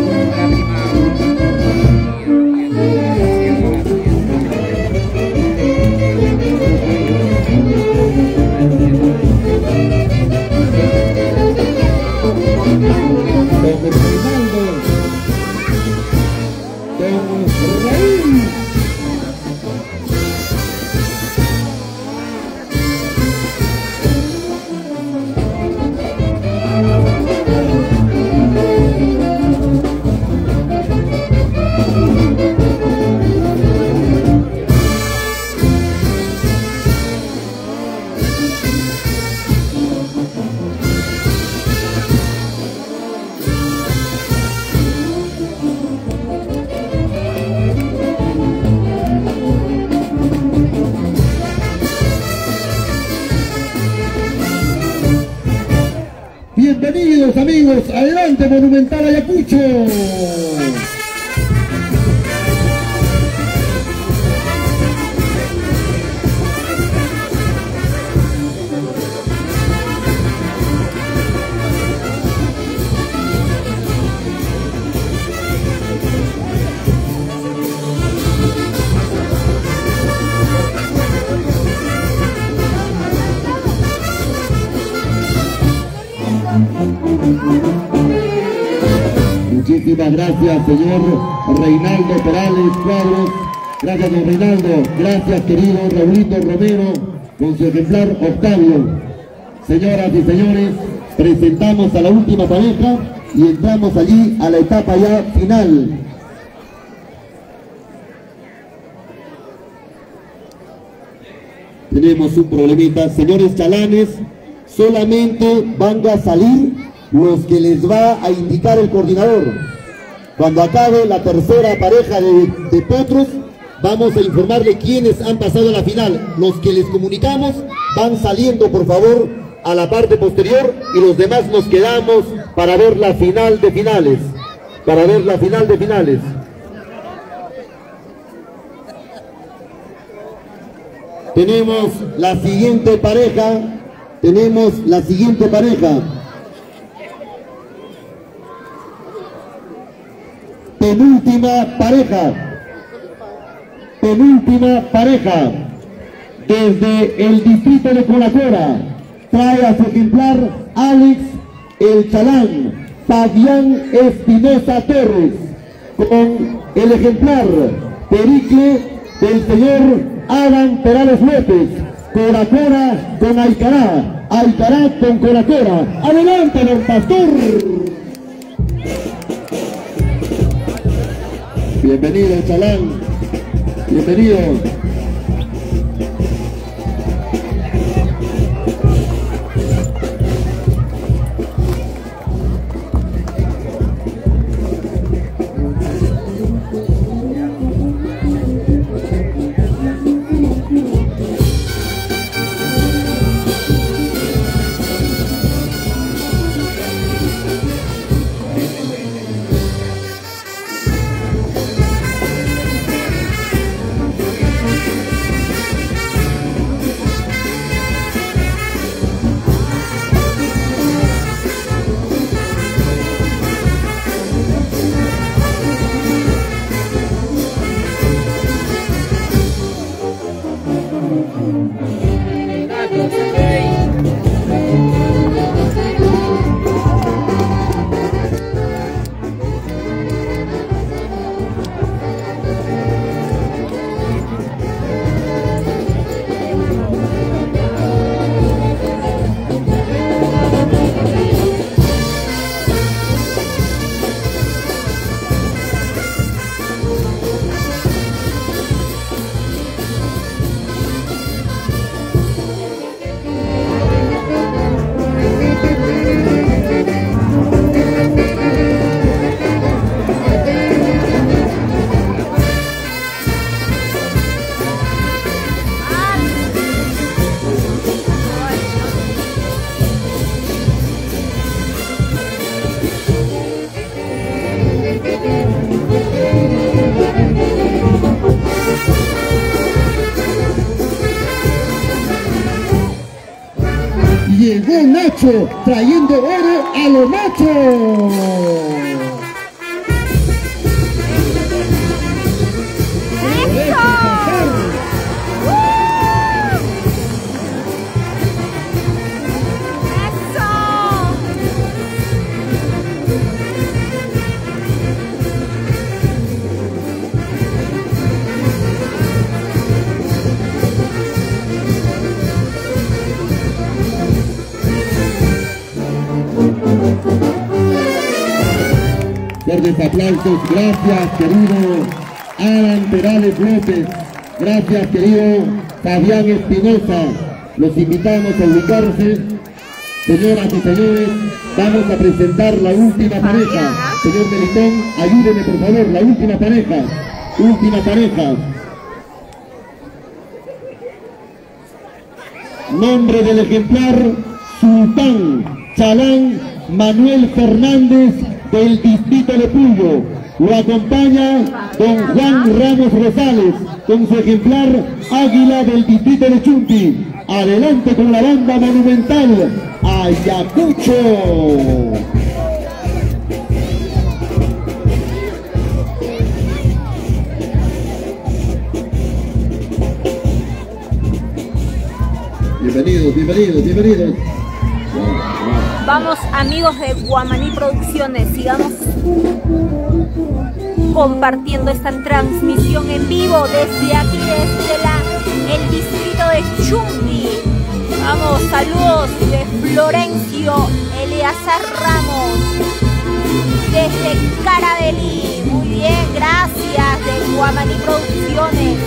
Bienvenidos, amigos, adelante Monumental Ayacucho. Muchísimas gracias, señor Reinaldo Perales Cuadros. Gracias, don Reinaldo. Gracias, querido Raulito Romero, con su ejemplar Octavio. Señoras y señores, presentamos a la última pareja y entramos allí a la etapa ya final. Tenemos un problemita, señores chalanes, solamente van a salir los que les va a indicar el coordinador. Cuando acabe la tercera pareja de potros, vamos a informarle quiénes han pasado a la final. Los que les comunicamos van saliendo, por favor, a la parte posterior, y los demás nos quedamos para ver la final de finales. Para ver la final de finales. Tenemos la siguiente pareja. Tenemos la siguiente pareja. Penúltima pareja, desde el distrito de Coracora, trae a su ejemplar Alex el Chalán, Fabián Espinosa Torres, con el ejemplar Pericle del señor Adam Perales López, Coracora con Alcará, Alcará con Coracora. Adelante, don Pastor. Bienvenido, Chalán. Bienvenido. macho, trayendo oro a lo macho. Fuertes aplausos, gracias querido Alan Perales López, gracias querido Fabián Espinosa. Los invitamos a ubicarse. Señoras y señores, vamos a presentar la última pareja. Señor Melitón, ayúdeme por favor, la última pareja. Última pareja. Nombre del ejemplar: Sultán Chalán Manuel Fernández, del distrito de Puyo. Lo acompaña don Juan Ramos Rosales con su ejemplar Águila del distrito de Chumpi. Adelante con la banda monumental Ayacucho. Bienvenidos, bienvenidos, bienvenidos. Vamos, amigos de Guamaní Producciones, sigamos compartiendo esta transmisión en vivo desde aquí, desde el distrito de Chumpi. Vamos, saludos de Florencio Eleazar Ramos, desde Caravelí. Muy bien, gracias, de Guamaní Producciones.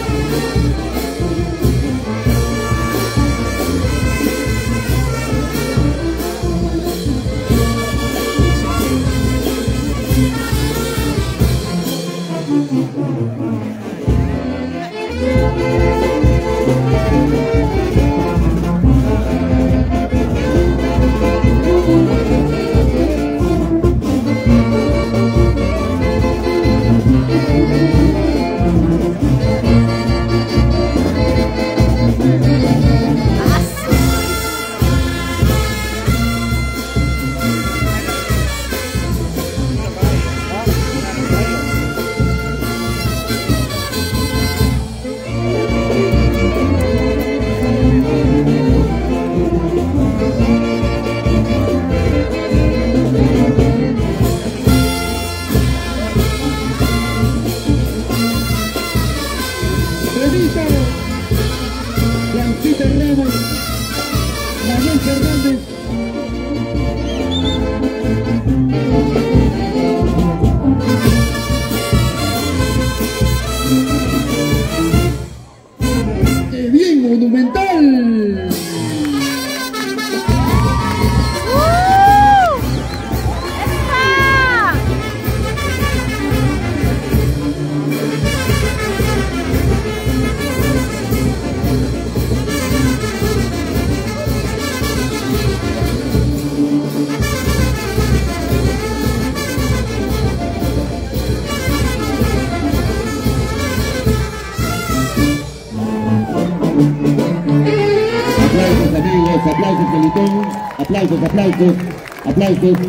Aplausos, Melitón, aplausos, aplausos, aplausos.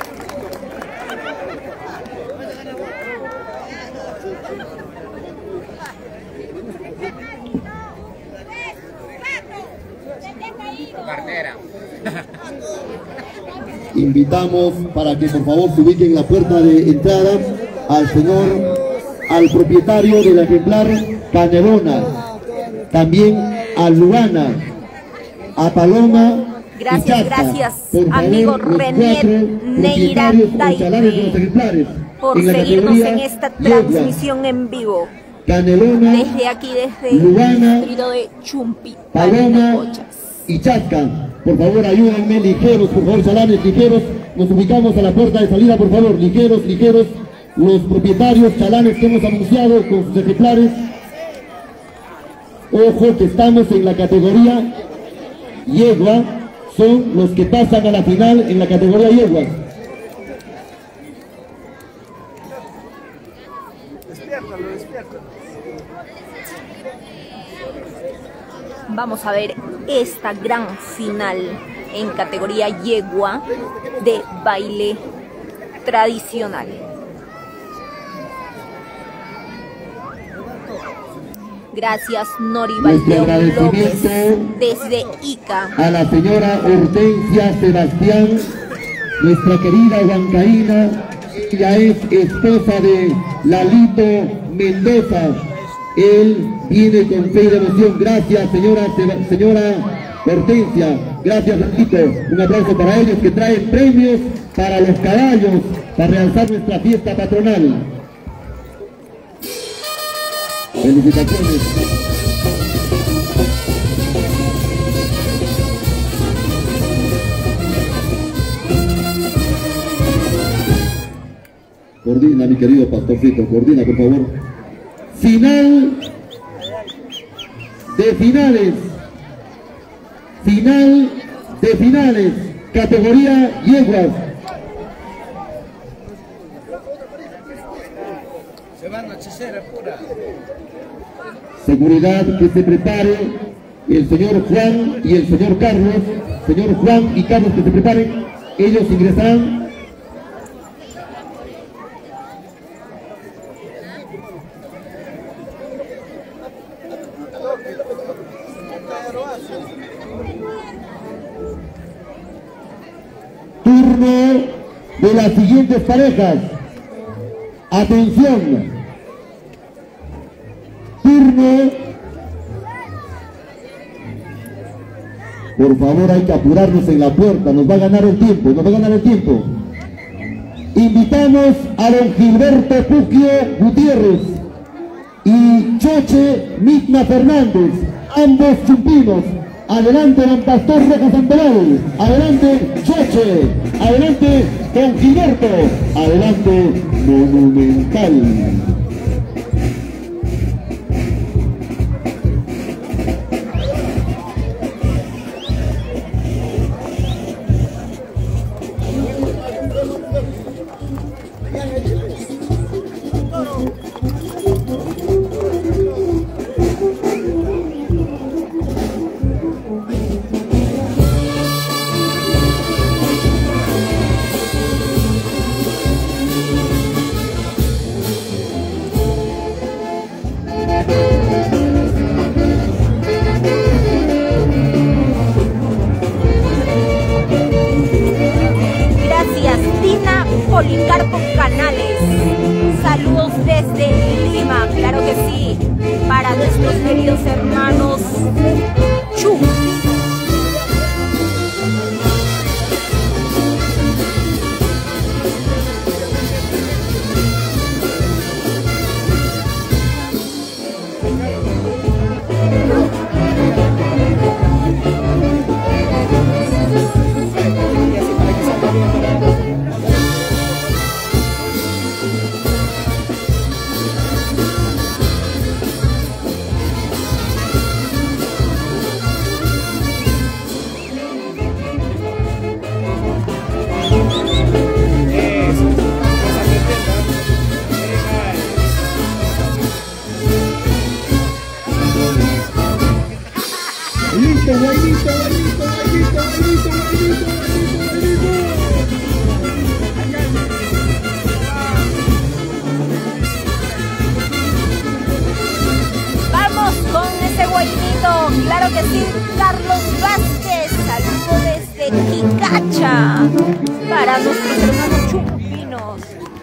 Invitamos para que por favor se ubiquen en la puerta de entrada al propietario del ejemplar Canelona, también a Lugana, a Paloma. Gracias, gracias, amigo René Neira Taime, por seguirnos en esta transmisión en vivo. Canelona, desde aquí, desde Lugana, el distrito de Chumpi, Paloma y Chasca. Por favor, ayúdenme, ligeros, por favor, chalanes, ligeros. Nos ubicamos a la puerta de salida, por favor, ligeros, ligeros. Los propietarios chalanes que hemos anunciado con sus ejemplares. Ojo que estamos en la categoría yegua, son los que pasan a la final en la categoría yegua. Despiértalo, despiértalo. Vamos a ver esta gran final. en categoría yegua de baile tradicional. Gracias, Nori Valdeo López, desde Ica. A la señora Hortensia Sebastián, nuestra querida huancaína, ella es esposa de Lalito Mendoza. Él viene con fe y devoción. Gracias, señora Hortensia. Gracias, Lalito. Un aplauso para ellos que traen premios para los caballos, para realzar nuestra fiesta patronal. Felicitaciones. Coordina, mi querido pastorcito, coordina, por favor. Final de finales. Final de finales. Categoría yeguas. Se van a hechicera pura. Seguridad, que se prepare el señor Juan y el señor Carlos. Señor Juan y Carlos, que se preparen. Ellos ingresarán. Turno de las siguientes parejas. Atención. Turno. Por favor, hay que apurarnos en la puerta. Nos va a ganar el tiempo. Nos va a ganar el tiempo. Invitamos a don Gilberto Puquio Gutiérrez y Choche Mitna Fernández, ambos chumpinos. Adelante, don Pastor Rojas Sandoval. Adelante, Choche. Adelante, don Gilberto. Adelante, Monumental. Policarpo Canales, saludos desde Lima, claro que sí, para nuestros queridos hermanos Chu. Vamos con ese guainito, claro que sí, Carlos Vázquez, saludo desde Quicacha, para nuestros hermanos chumpinos.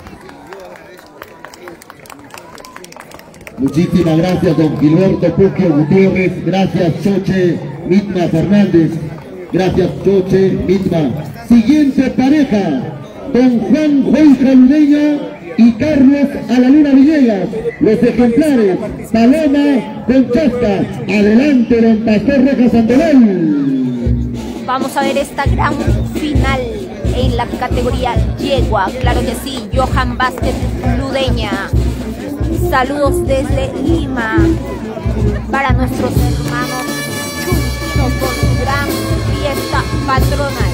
Muchísimas gracias, don Gilberto Puquio Gutiérrez. Gracias, Choche Mitma Fernández. Gracias, Choche Mitma. Siguiente pareja, don Juan Juanja Ludeña y Carlos Alaluna Villegas. Los ejemplares, Paloma con Chasca. Adelante, don Pastor Rojas Sandoval. Vamos a ver esta gran final en la categoría yegua, claro que sí, Johan Vázquez Ludeña. Saludos desde Lima para nuestros hermanos chumpinos por su gran fiesta patronal.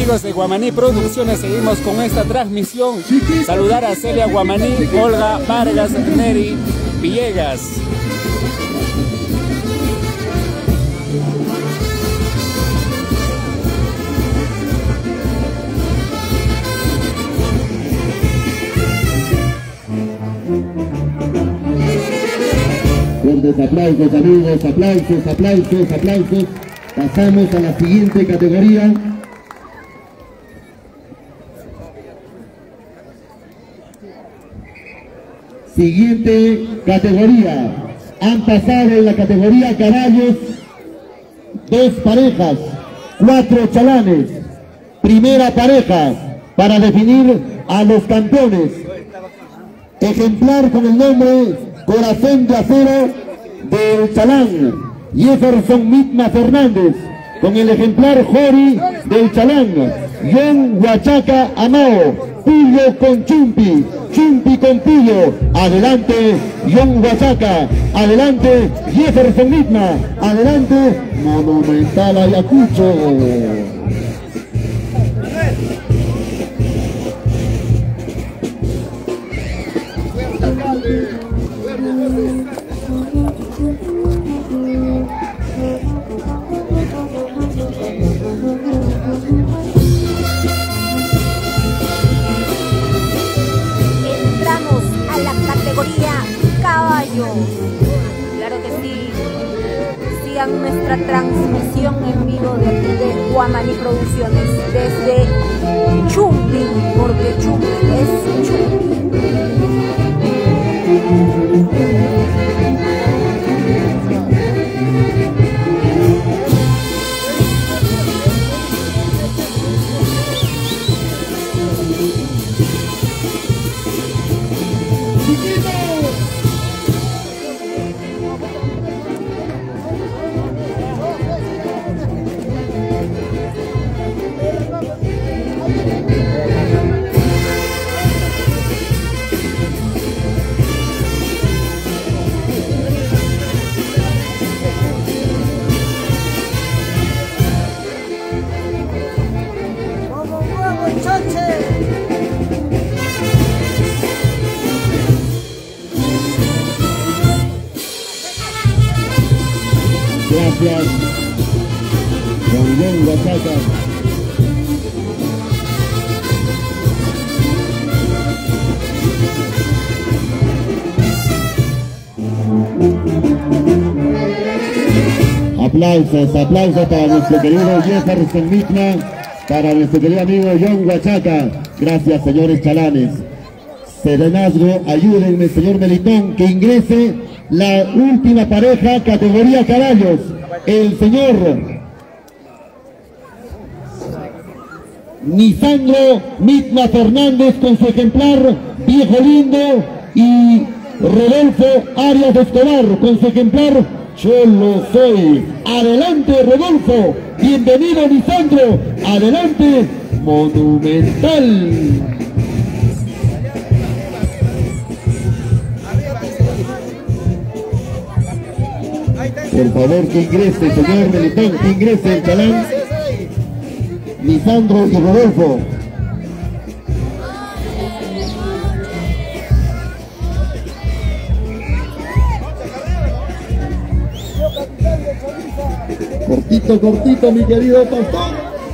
amigos de Guamaní Producciones, seguimos con esta transmisión. Saludar a Celia Guamaní, Olga Vargas, Neri Villegas. Fuertes aplausos, amigos, aplausos, aplausos, aplausos. Pasamos a la siguiente categoría. Siguiente categoría. Han pasado en la categoría caballos 2 parejas, 4 chalanes. Primera pareja para definir a los campeones. Ejemplar con el nombre Corazón de Acero del chalán Jefferson Mitma Fernández, con el ejemplar Jori del chalán John Huachaca Amao. Pillo con Chumpi, Chumpi con Pillo. Adelante John Huachaca, adelante Jefferson Mitma, adelante Monumental Ayacucho. Entramos a la categoría caballos. Claro que sí. Sigan nuestra transmisión en vivo de aquí de Guamaní Producciones desde Chumpi, porque Chumpi es Chumpi. Gracias, don John Huachaca. Aplausos, aplausos para nuestro querido Jefferson Mitma, para nuestro querido amigo John Huachaca. Gracias, señores chalanes. Serenazgo, ayúdenme, señor Melitón, que ingrese la última pareja, categoría caballos. El señor Nisandro Mitma Fernández con su ejemplar Viejo Lindo, y Rodolfo Arias Escobar con su ejemplar Yo Lo Soy. Adelante, Rodolfo. Bienvenido, Nisandro. Adelante, Monumental. Por favor, que ingrese, señor Melitón, que ingrese el chalán Lisandro y Rodolfo. Cortito, cortito, mi querido pastor.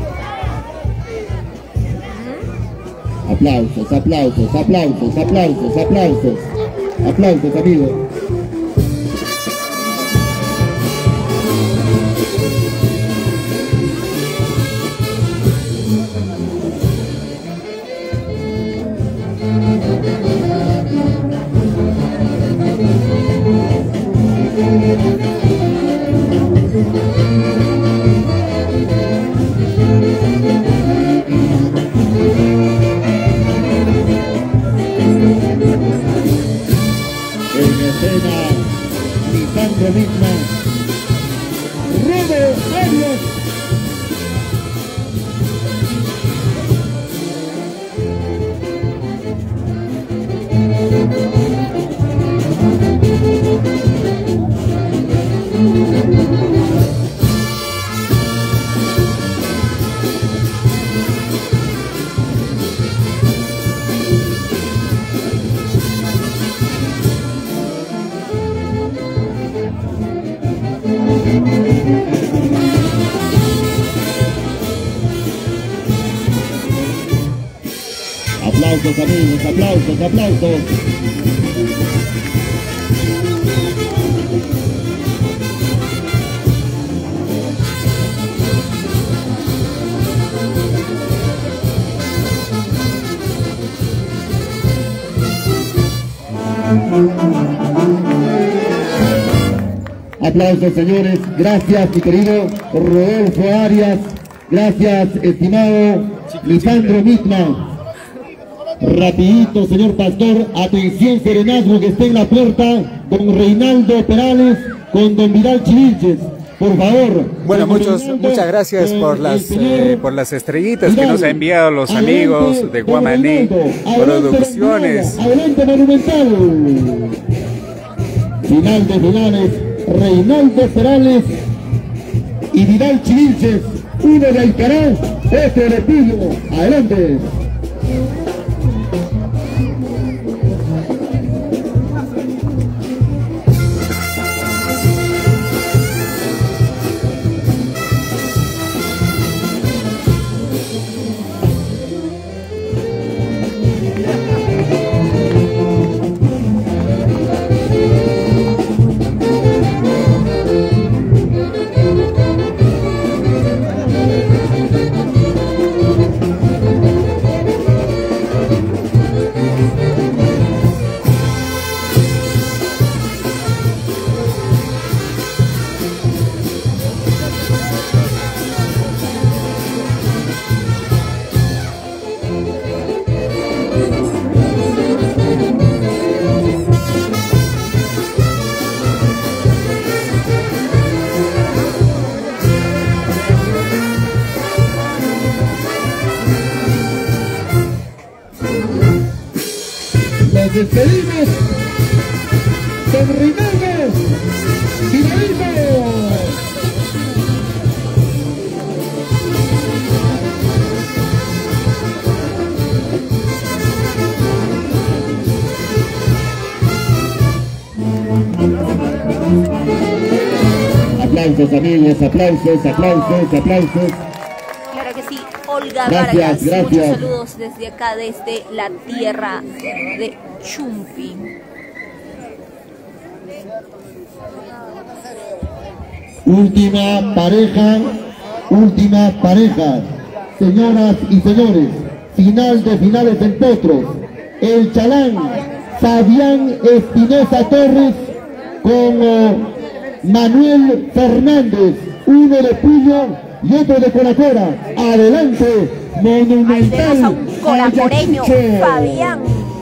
Aplausos, aplausos, aplausos, aplausos, aplausos. Aplausos, amigos. Lisandro Mitma, Rodo Arias. Aplausos amigos, aplausos, aplausos. Aplausos señores, gracias mi querido Rodolfo Arias, gracias estimado Lisandro Mitma. Rapidito señor pastor, atención serenazgo que está en la puerta, don Reinaldo Perales con don Vidal Chivilches, por favor. Bueno, muchas gracias por las estrellitas que nos han enviado los amigos de Guamaní Producciones. Adelante Monumental. Final de finales, Reinaldo Perales y Vidal Chivilches, uno de Alcaraz, otro de Pillo. Adelante. Nos despedimos con Reinaldo Vidalito. Aplausos amigos, aplausos, aplausos, aplausos. Claro que sí, Olga Gracias, Vargas, gracias. muchos saludos desde acá, desde la tierra de Chumpi. Última pareja, señoras y señores, final de finales en Potros, el chalán Fabián Espinosa Torres con Manuel Fernández, uno de Pillo y otro de Coracora. Adelante, Monumental. Ahí tenemos a un coracoreño, Ayacucho. Fabián.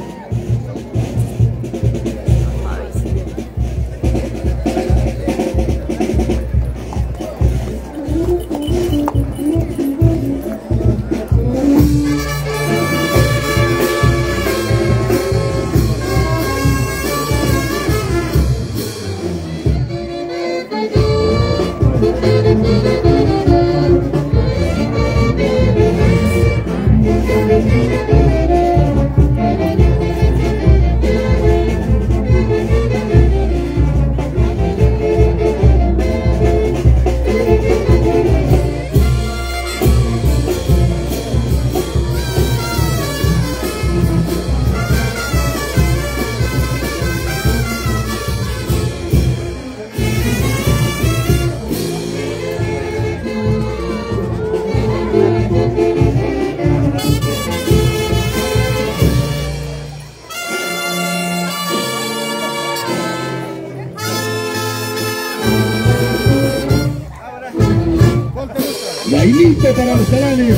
Bailito para los chalanes.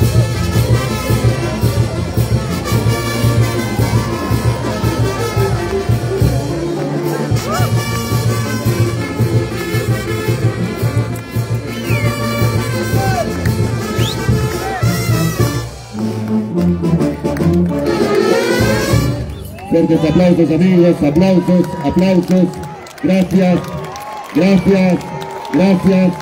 Fuertes aplausos amigos, aplausos, aplausos. Gracias, gracias, gracias.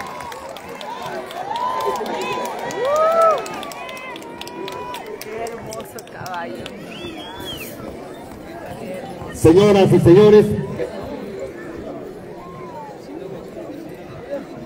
Señoras y señores,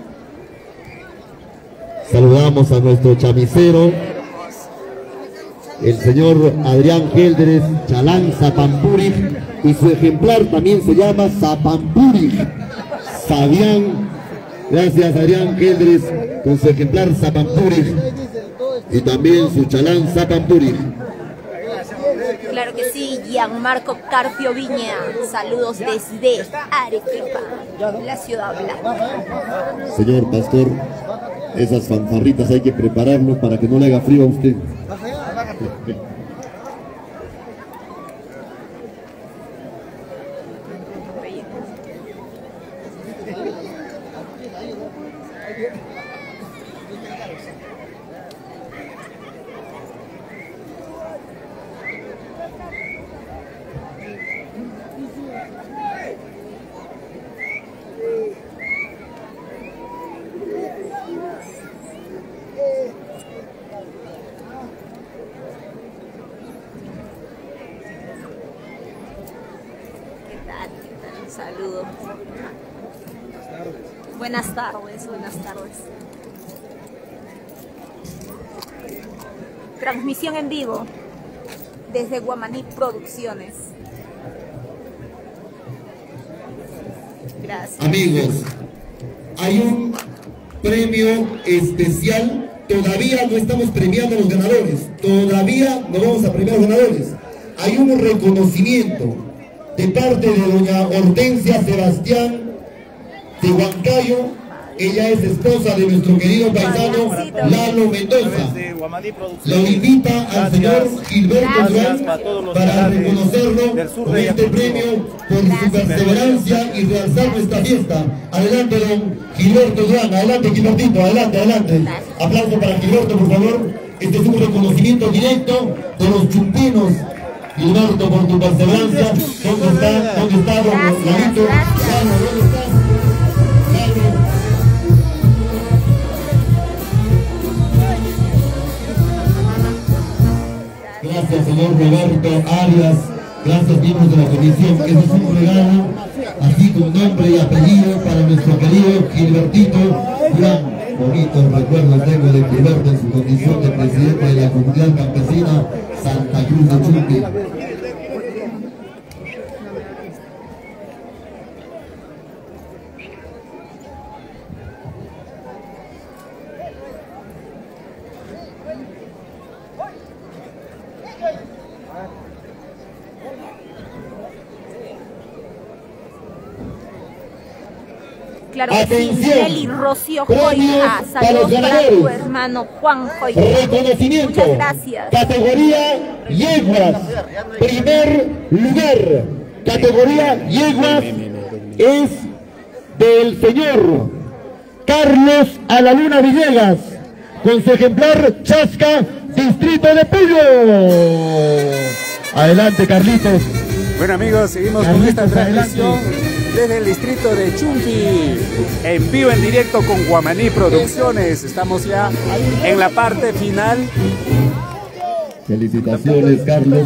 saludamos a nuestro chamisero, el señor Adrián Geldres, Chalán Zapampurij, y su ejemplar también se llama Zapampurij. Fabián, gracias Adrián Geldres, con su ejemplar Zapampurij, y también su Chalán Zapampurij. Claro que sí, Gianmarco Carpio Viña, saludos desde Arequipa, la ciudad blanca. Señor pastor, esas fanfarritas hay que prepararlo para que no le haga frío a usted. Saludos. Buenas tardes, buenas tardes. Transmisión en vivo desde Guamaní Producciones. Gracias. Amigos, hay un premio especial. Todavía no estamos premiando a los ganadores. Todavía no vamos a premiar a los ganadores. Hay un reconocimiento de parte de doña Hortensia Sebastián de Huancayo. Ella es esposa de nuestro querido paisano Lalo Mendoza. Lo invita al señor Gilberto Durán para reconocerlo con este premio por su perseverancia y realzar nuestra fiesta. Adelante, don Gilberto Durán. Adelante, Gilbertito. Adelante, adelante. Aplauso para Gilberto, por favor. Este es un reconocimiento directo de los chumpinos. Gilberto, por tu perseverancia. ¿Dónde está? ¿Dónde está, don Lalito? ¿Dónde está? Gracias, señor Roberto Arias. Gracias, miembros de la comisión. Este es un regalo, así con nombre y apellido, para nuestro querido Gilbertito Durán. Bonitos recuerdos tengo de Gilberto en su condición de presidente de la comunidad campesina Santa Cruz de Chumpi. Claro que sí, Nelly Rocío Joija, saludos para tu hermano Juan Joija. Reconocimiento. Muchas gracias. Categoría yeguas, primer lugar. Categoría yeguas es del señor Carlos Alaluna Villegas, con su ejemplar Chasca, distrito de Puyo. Adelante, Carlitos. Bueno, amigos, seguimos con esta transmisión desde el distrito de Chumpi, en vivo, en directo con Guamaní Producciones. Estamos ya en la parte final. Felicitaciones, Carlos.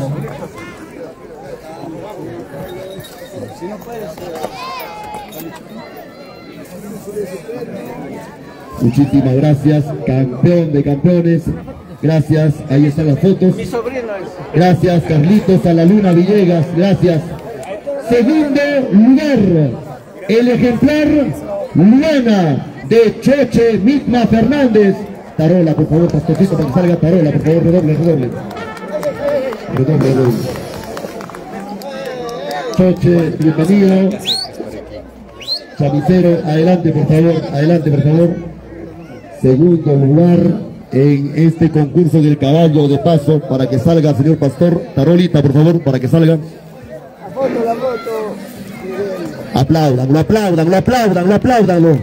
Muchísimas gracias, campeón de campeones. Gracias, ahí están las fotos. Gracias, Carlitos Alaluna Villegas, gracias. Segundo lugar, el ejemplar Luana de Choche Mitma Fernández. Tarola, por favor, pastorcito, para que salga Tarola, por favor, redoble, redoble. Redoble, redoble. Choche, bienvenido. Chamisero, adelante, por favor, adelante, por favor. Segundo lugar en este concurso del caballo de paso, para que salga, señor pastor. Tarolita, por favor, para que salga. La foto. Apláudanlo, apláudanlo, apláudanlo, apláudanlo.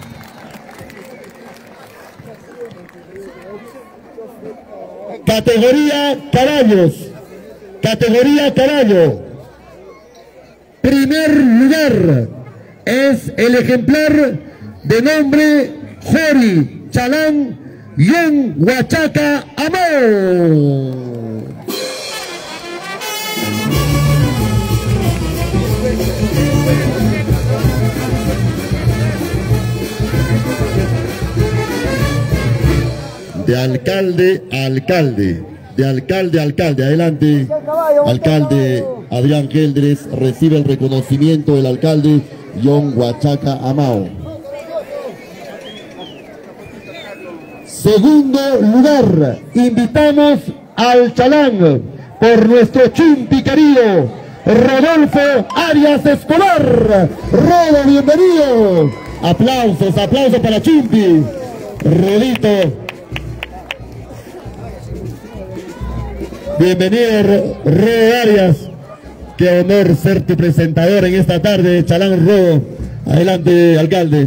Categoría caballos. Categoría caballo. Primer lugar es el ejemplar de nombre Jori Chalán Yen Huachaca Amor. De alcalde a alcalde, de alcalde a alcalde. Adelante, alcalde Adrián Geldres, recibe el reconocimiento del alcalde John Huachaca Amao. Segundo lugar, invitamos al chalán por nuestro Chumpi querido, Rodolfo Arias Escobar. Rodo, bienvenido. Aplausos, aplausos para Chumpi. Rodito. Bienvenido, Rodo Arias. Qué honor ser tu presentador en esta tarde, chalán Rodo. Adelante, alcalde.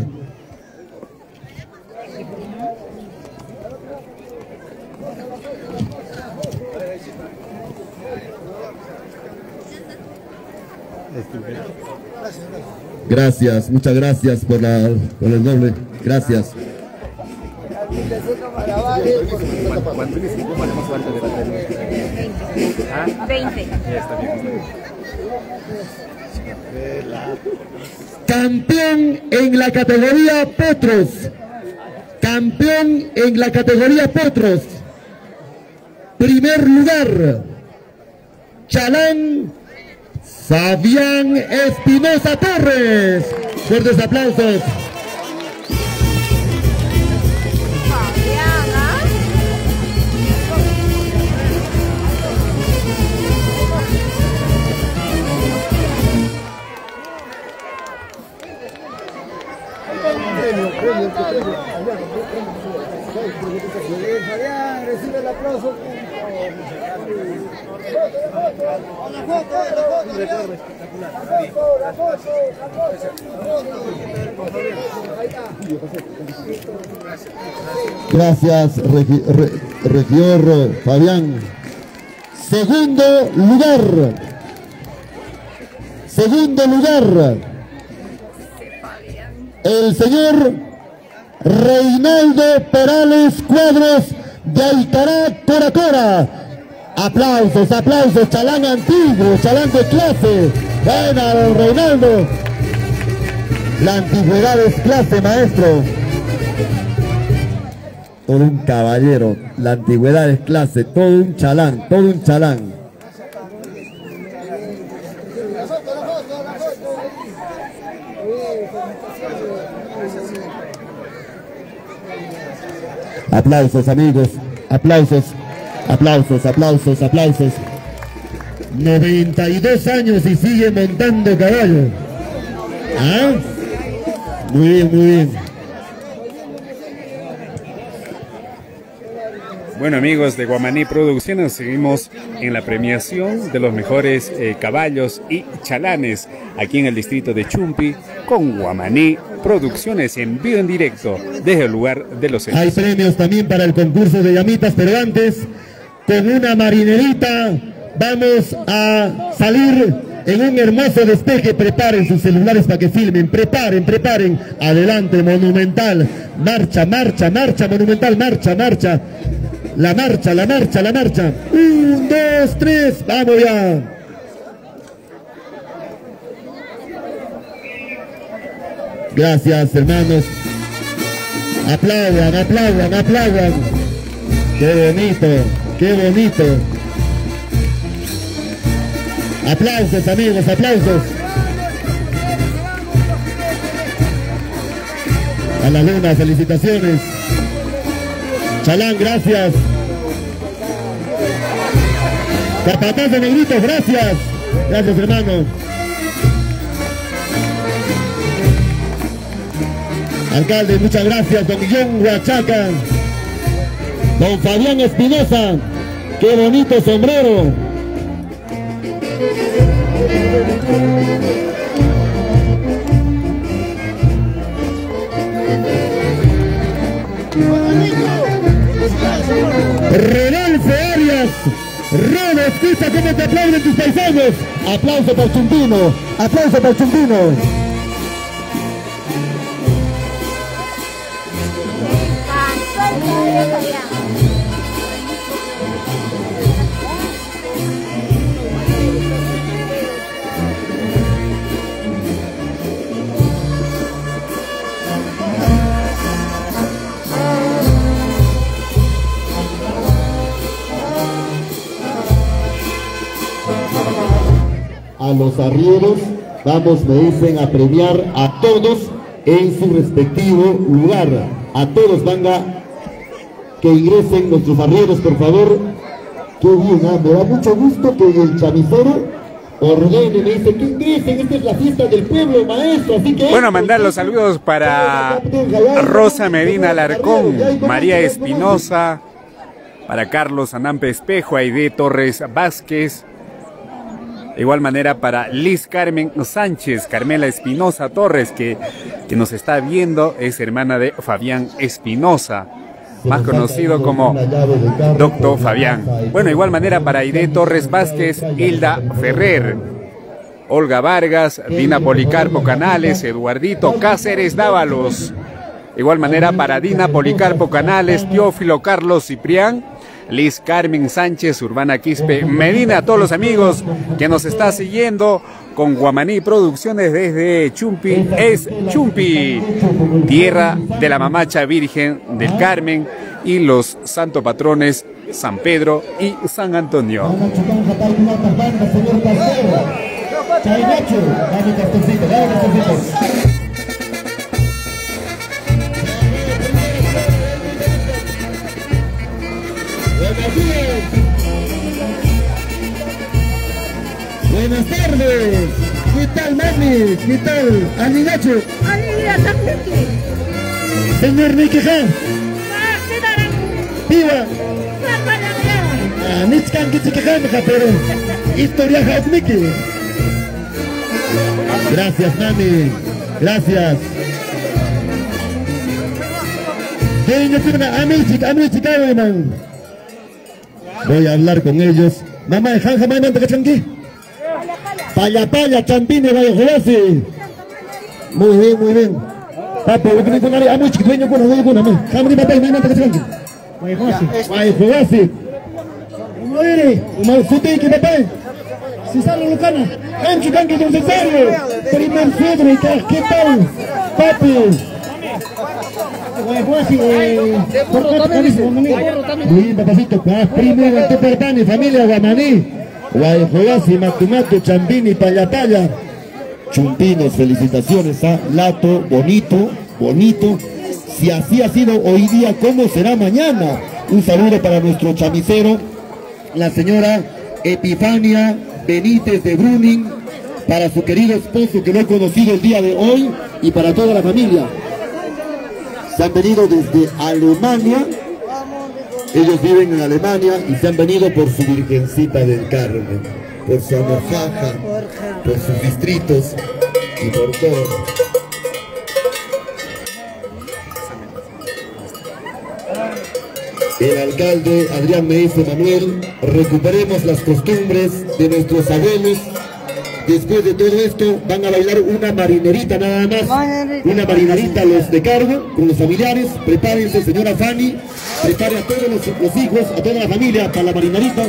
Gracias, muchas gracias por el nombre. Gracias. 20. Campeón en la categoría Potros. Campeón en la categoría Potros. Primer lugar, chalán Fabián Espinosa Torres. Fuertes aplausos. Fabián, recibe el aplauso. Gracias, regidor Fabián. Segundo lugar. El señor Reinaldo Perales Cuadros de Altará, Coracora. Aplausos, aplausos, chalán antiguo, chalán de clase. Buena, don Reinaldo. La antigüedad es clase, maestro. Todo un caballero, la antigüedad es clase, todo un chalán, todo un chalán. Aplausos, amigos, aplausos, aplausos, aplausos, aplausos. 92 años y sigue montando caballo. ¿Ah? Muy bien, muy bien. Bueno, amigos de Guamaní Producciones, seguimos en la premiación de los mejores caballos y chalanes aquí en el distrito de Chumpi con Guamaní Producciones en vivo en directo desde el lugar de los hechos. Hay premios también para el concurso de llamitas, pero antes, con una marinerita, vamos a salir en un hermoso despeje. Preparen sus celulares para que filmen, preparen. Adelante, Monumental, marcha, Monumental, marcha. La marcha. 1, 2, 3, vamos ya. Gracias, hermanos. Aplaudan. Qué bonito. Aplausos, amigos, aplausos. A la luna, felicitaciones. Chalán, gracias. Capataz de Negritos, gracias. Gracias, hermano. Alcalde, muchas gracias. Don John Huachaca. Don Fabián Espinosa. Qué bonito sombrero. Rodolfo Arias. Rodo, escucha cómo te aplauden tus paisanos. Aplauso por Chumpino. a los arrieros. Vamos, me dicen, a premiar a todos en su respectivo lugar. A todos, venga, que ingresen nuestros arrieros, por favor. Qué bien, me da mucho gusto que el chamicero ordene, me dice que ingresen, esta es la fiesta del pueblo, maestro, así que... Bueno, mandar los saludos para Rosa Medina Alarcón, María Espinosa, para Carlos Anampe Espejo, Aide Torres Vázquez, de igual manera para Liz Carmen Sánchez, Carmela Espinosa Torres, que nos está viendo, es hermana de Fabián Espinosa, más conocido como Doctor Fabián. Bueno, de igual manera para Aide Torres Vázquez, Hilda Ferrer, Olga Vargas, Dina Policarpo Canales, Eduardito Cáceres Dávalos. De igual manera para Dina Policarpo Canales, Teófilo Carlos Ciprián, Liz Carmen Sánchez, Urbana Quispe Medina, a todos los amigos que nos está siguiendo con Guamaní Producciones desde Chumpi. Es Chumpi, tierra de la Mamacha Virgen del Carmen y los santos patrones San Pedro y San Antonio. Buenas tardes, ¿qué tal, mami? ¿Qué tal, Aninacho? Señor Miki Han, viva. Nichkan Kichikahan, pero historia has Miki. Gracias, mami, gracias. Voy a hablar con ellos. Mamá, Janja, mamá, ¿te cachanqui? Paya, paya, champine, vaya, jodasi. Muy bien, muy bien. Papi, voy a poner con área. Muy chiquito, con una, con una. Jamri, papá, mamá, ¿te cachanqui? Vaya, jodasi. Vaya, jodasi. Muere, mal sute, que papá. Si sale Lucana. Anchi, canqui, don Cesario. Primer Federica, ¿qué tal? Papi. Muy bien, papacito. Primero, te pertane, familia Guamaní. Guayjogasi, Matumatu, Chambini, Payapaya. Chumpinos, felicitaciones a Lato, bonito, bonito. Si así ha sido hoy día, ¿cómo será mañana? Un saludo para nuestro chamicero, la señora Epifania Benítez de Bruning, para su querido esposo que lo he conocido el día de hoy y para toda la familia. Se han venido desde Alemania, ellos viven en Alemania y se han venido por su Virgencita del Carmen, por su Amojaja, por sus distritos y por todo. El alcalde Adrián me dice, Manuel, recuperemos las costumbres de nuestros abuelos. Después de todo esto van a bailar una marinerita nada más, una marinerita los de cargo, con los familiares. Prepárense, señora Fanny, prepare a todos los hijos, a toda la familia para la marinerita.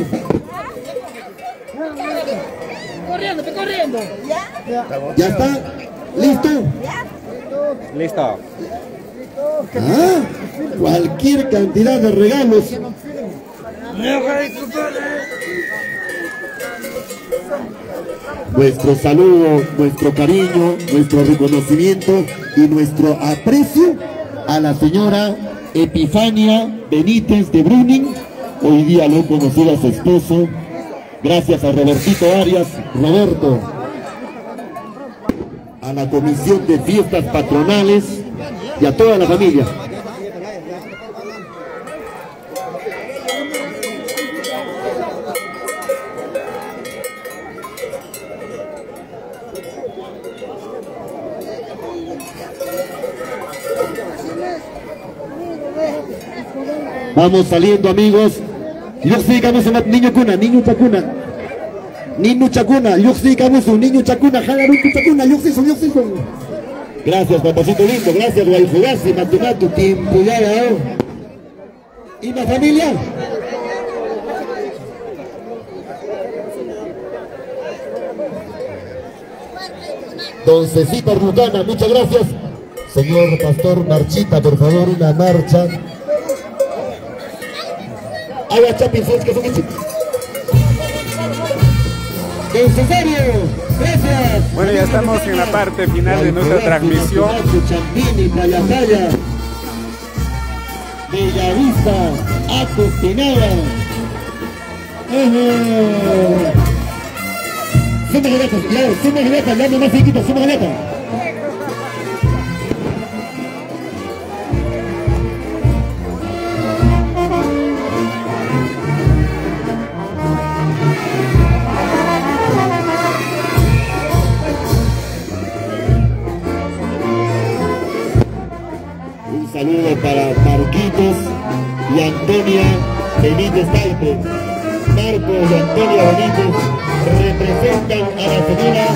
Corriendo, corriendo. ¿Ya está? ¿Listo? Listo. Cualquier cantidad de regalos. Nuestro saludo, nuestro cariño, nuestro reconocimiento y nuestro aprecio a la señora Epifania Benítez de Bruning. Hoy día lo he conocido a su esposo. Gracias a Robertito Arias, Roberto, a la Comisión de Fiestas Patronales y a toda la familia. Vamos saliendo, amigos. Yuxicamos un niño cuna, niño chacuna. Niño chacuna, yuxicamos un niño chacuna, jalarunku chacuna, yuxison. Gracias, papacito lindo, gracias, Guayjugasi, Matumatu, Timpuyaya. ¿Y la familia? Don Cecita Rutana, muchas gracias. Señor Pastor Marchita, por favor, una marcha. Agua chapis, que son Necesario. Gracias. Bueno, ya estamos en la parte final de nuestra transmisión. Champini, Payataya, Bellavista, Atupinada. Suma Galeta, dame más chiquito, Suma Galeta. Un saludo para Marquitos y Antonia Benítez Taipe. Marcos y Antonia Benítez representan a la señora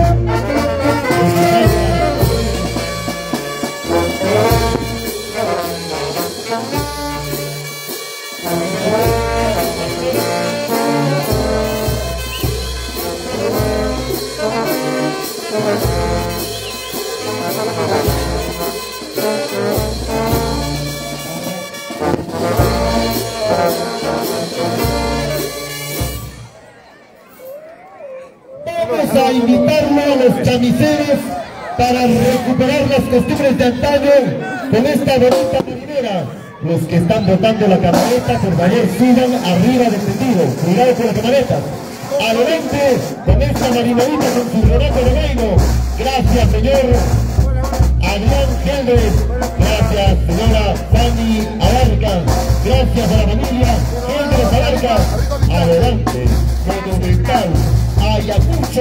Vamos a invitarlo a los chamiseros para recuperar las costumbres de antaño con esta bonita marinera. Los que están botando la camioneta, por favor, suban arriba del tendido. Cuidado con la camioneta. Adelante con esta marinerita con su Renato Regueiro. Gracias, señor Adrián Gendres. Gracias, señora Fanny Abarca. Gracias a la familia Gendres Abarca. Adelante, Monumental Ayacucho.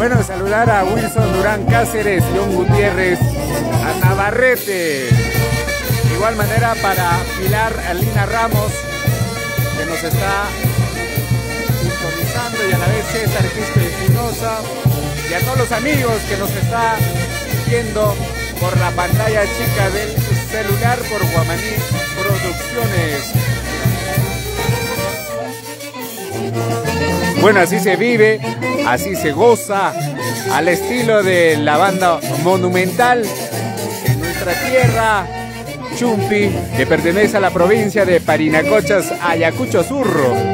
Bueno, saludar a Wilson Durán Cáceres, John Gutiérrez, a Navarrete. De igual manera para Pilar Alina Ramos, que nos está sintonizando, y a la vez César Quispe Espinosa, y a todos los amigos que nos están viendo por la pantalla chica del celular por Guamaní Producciones. Bueno, así se vive, así se goza, al estilo de la banda Monumental en nuestra tierra, Chumpi, que pertenece a la provincia de Parinacochas, Ayacucho Sur.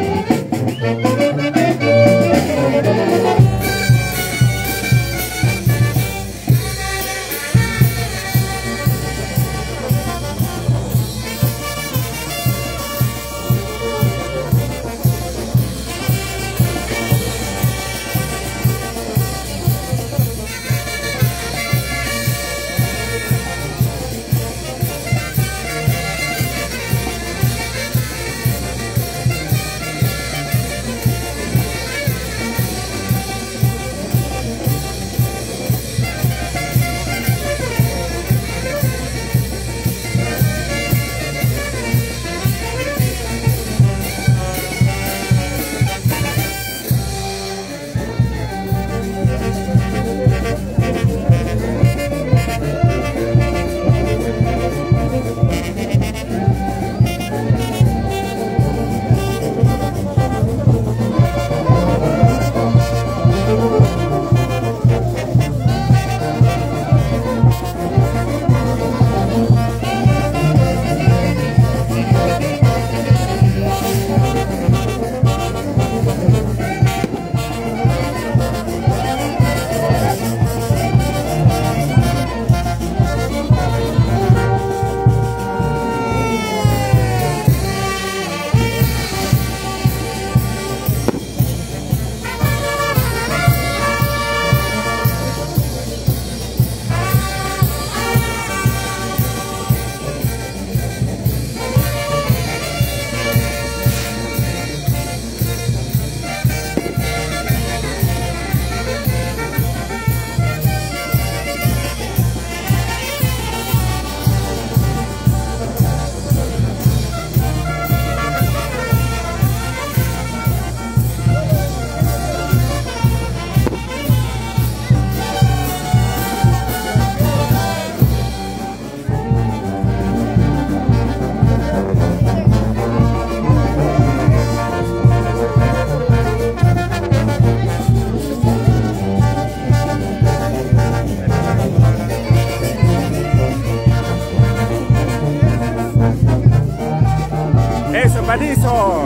Panizo.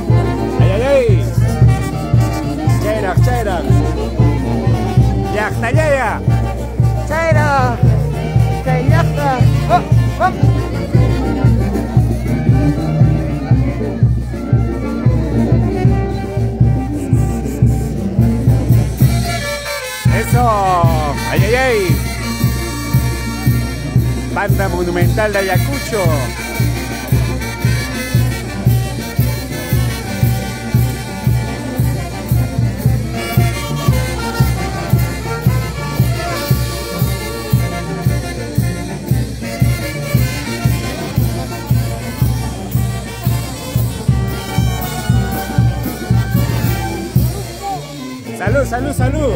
Ay, ay, ay. Chayrak, chayrak. Yakta, yaya. Chayrak. Chayrakta. Oh, oh. Eso. Ay, ay, ay. Banda Monumental de Ayacucho. Salud, salud, salud.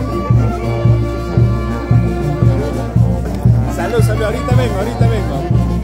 Salud, salud. Ahorita vengo, ahorita vengo.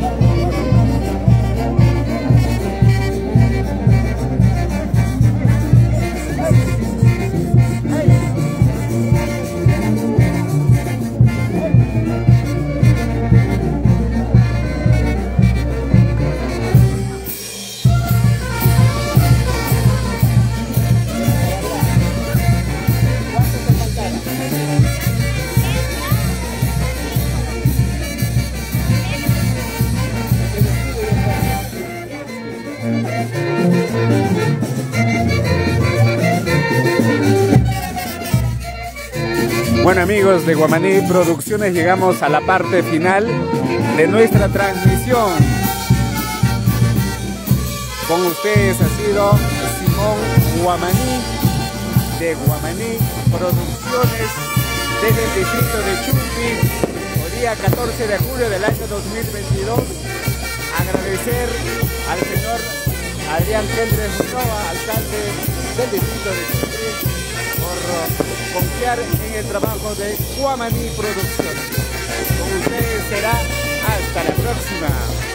Bueno, amigos de Guamaní Producciones, llegamos a la parte final de nuestra transmisión. Con ustedes ha sido Simón Guamaní de Guamaní Producciones desde el distrito de Chumpi, hoy día 14 de julio del año 2022. Agradecer al señor Adrián Kendres Munoa, alcalde del distrito de Chumpi, por confiar en el trabajo de Guamaní Producciones. Con ustedes será hasta la próxima.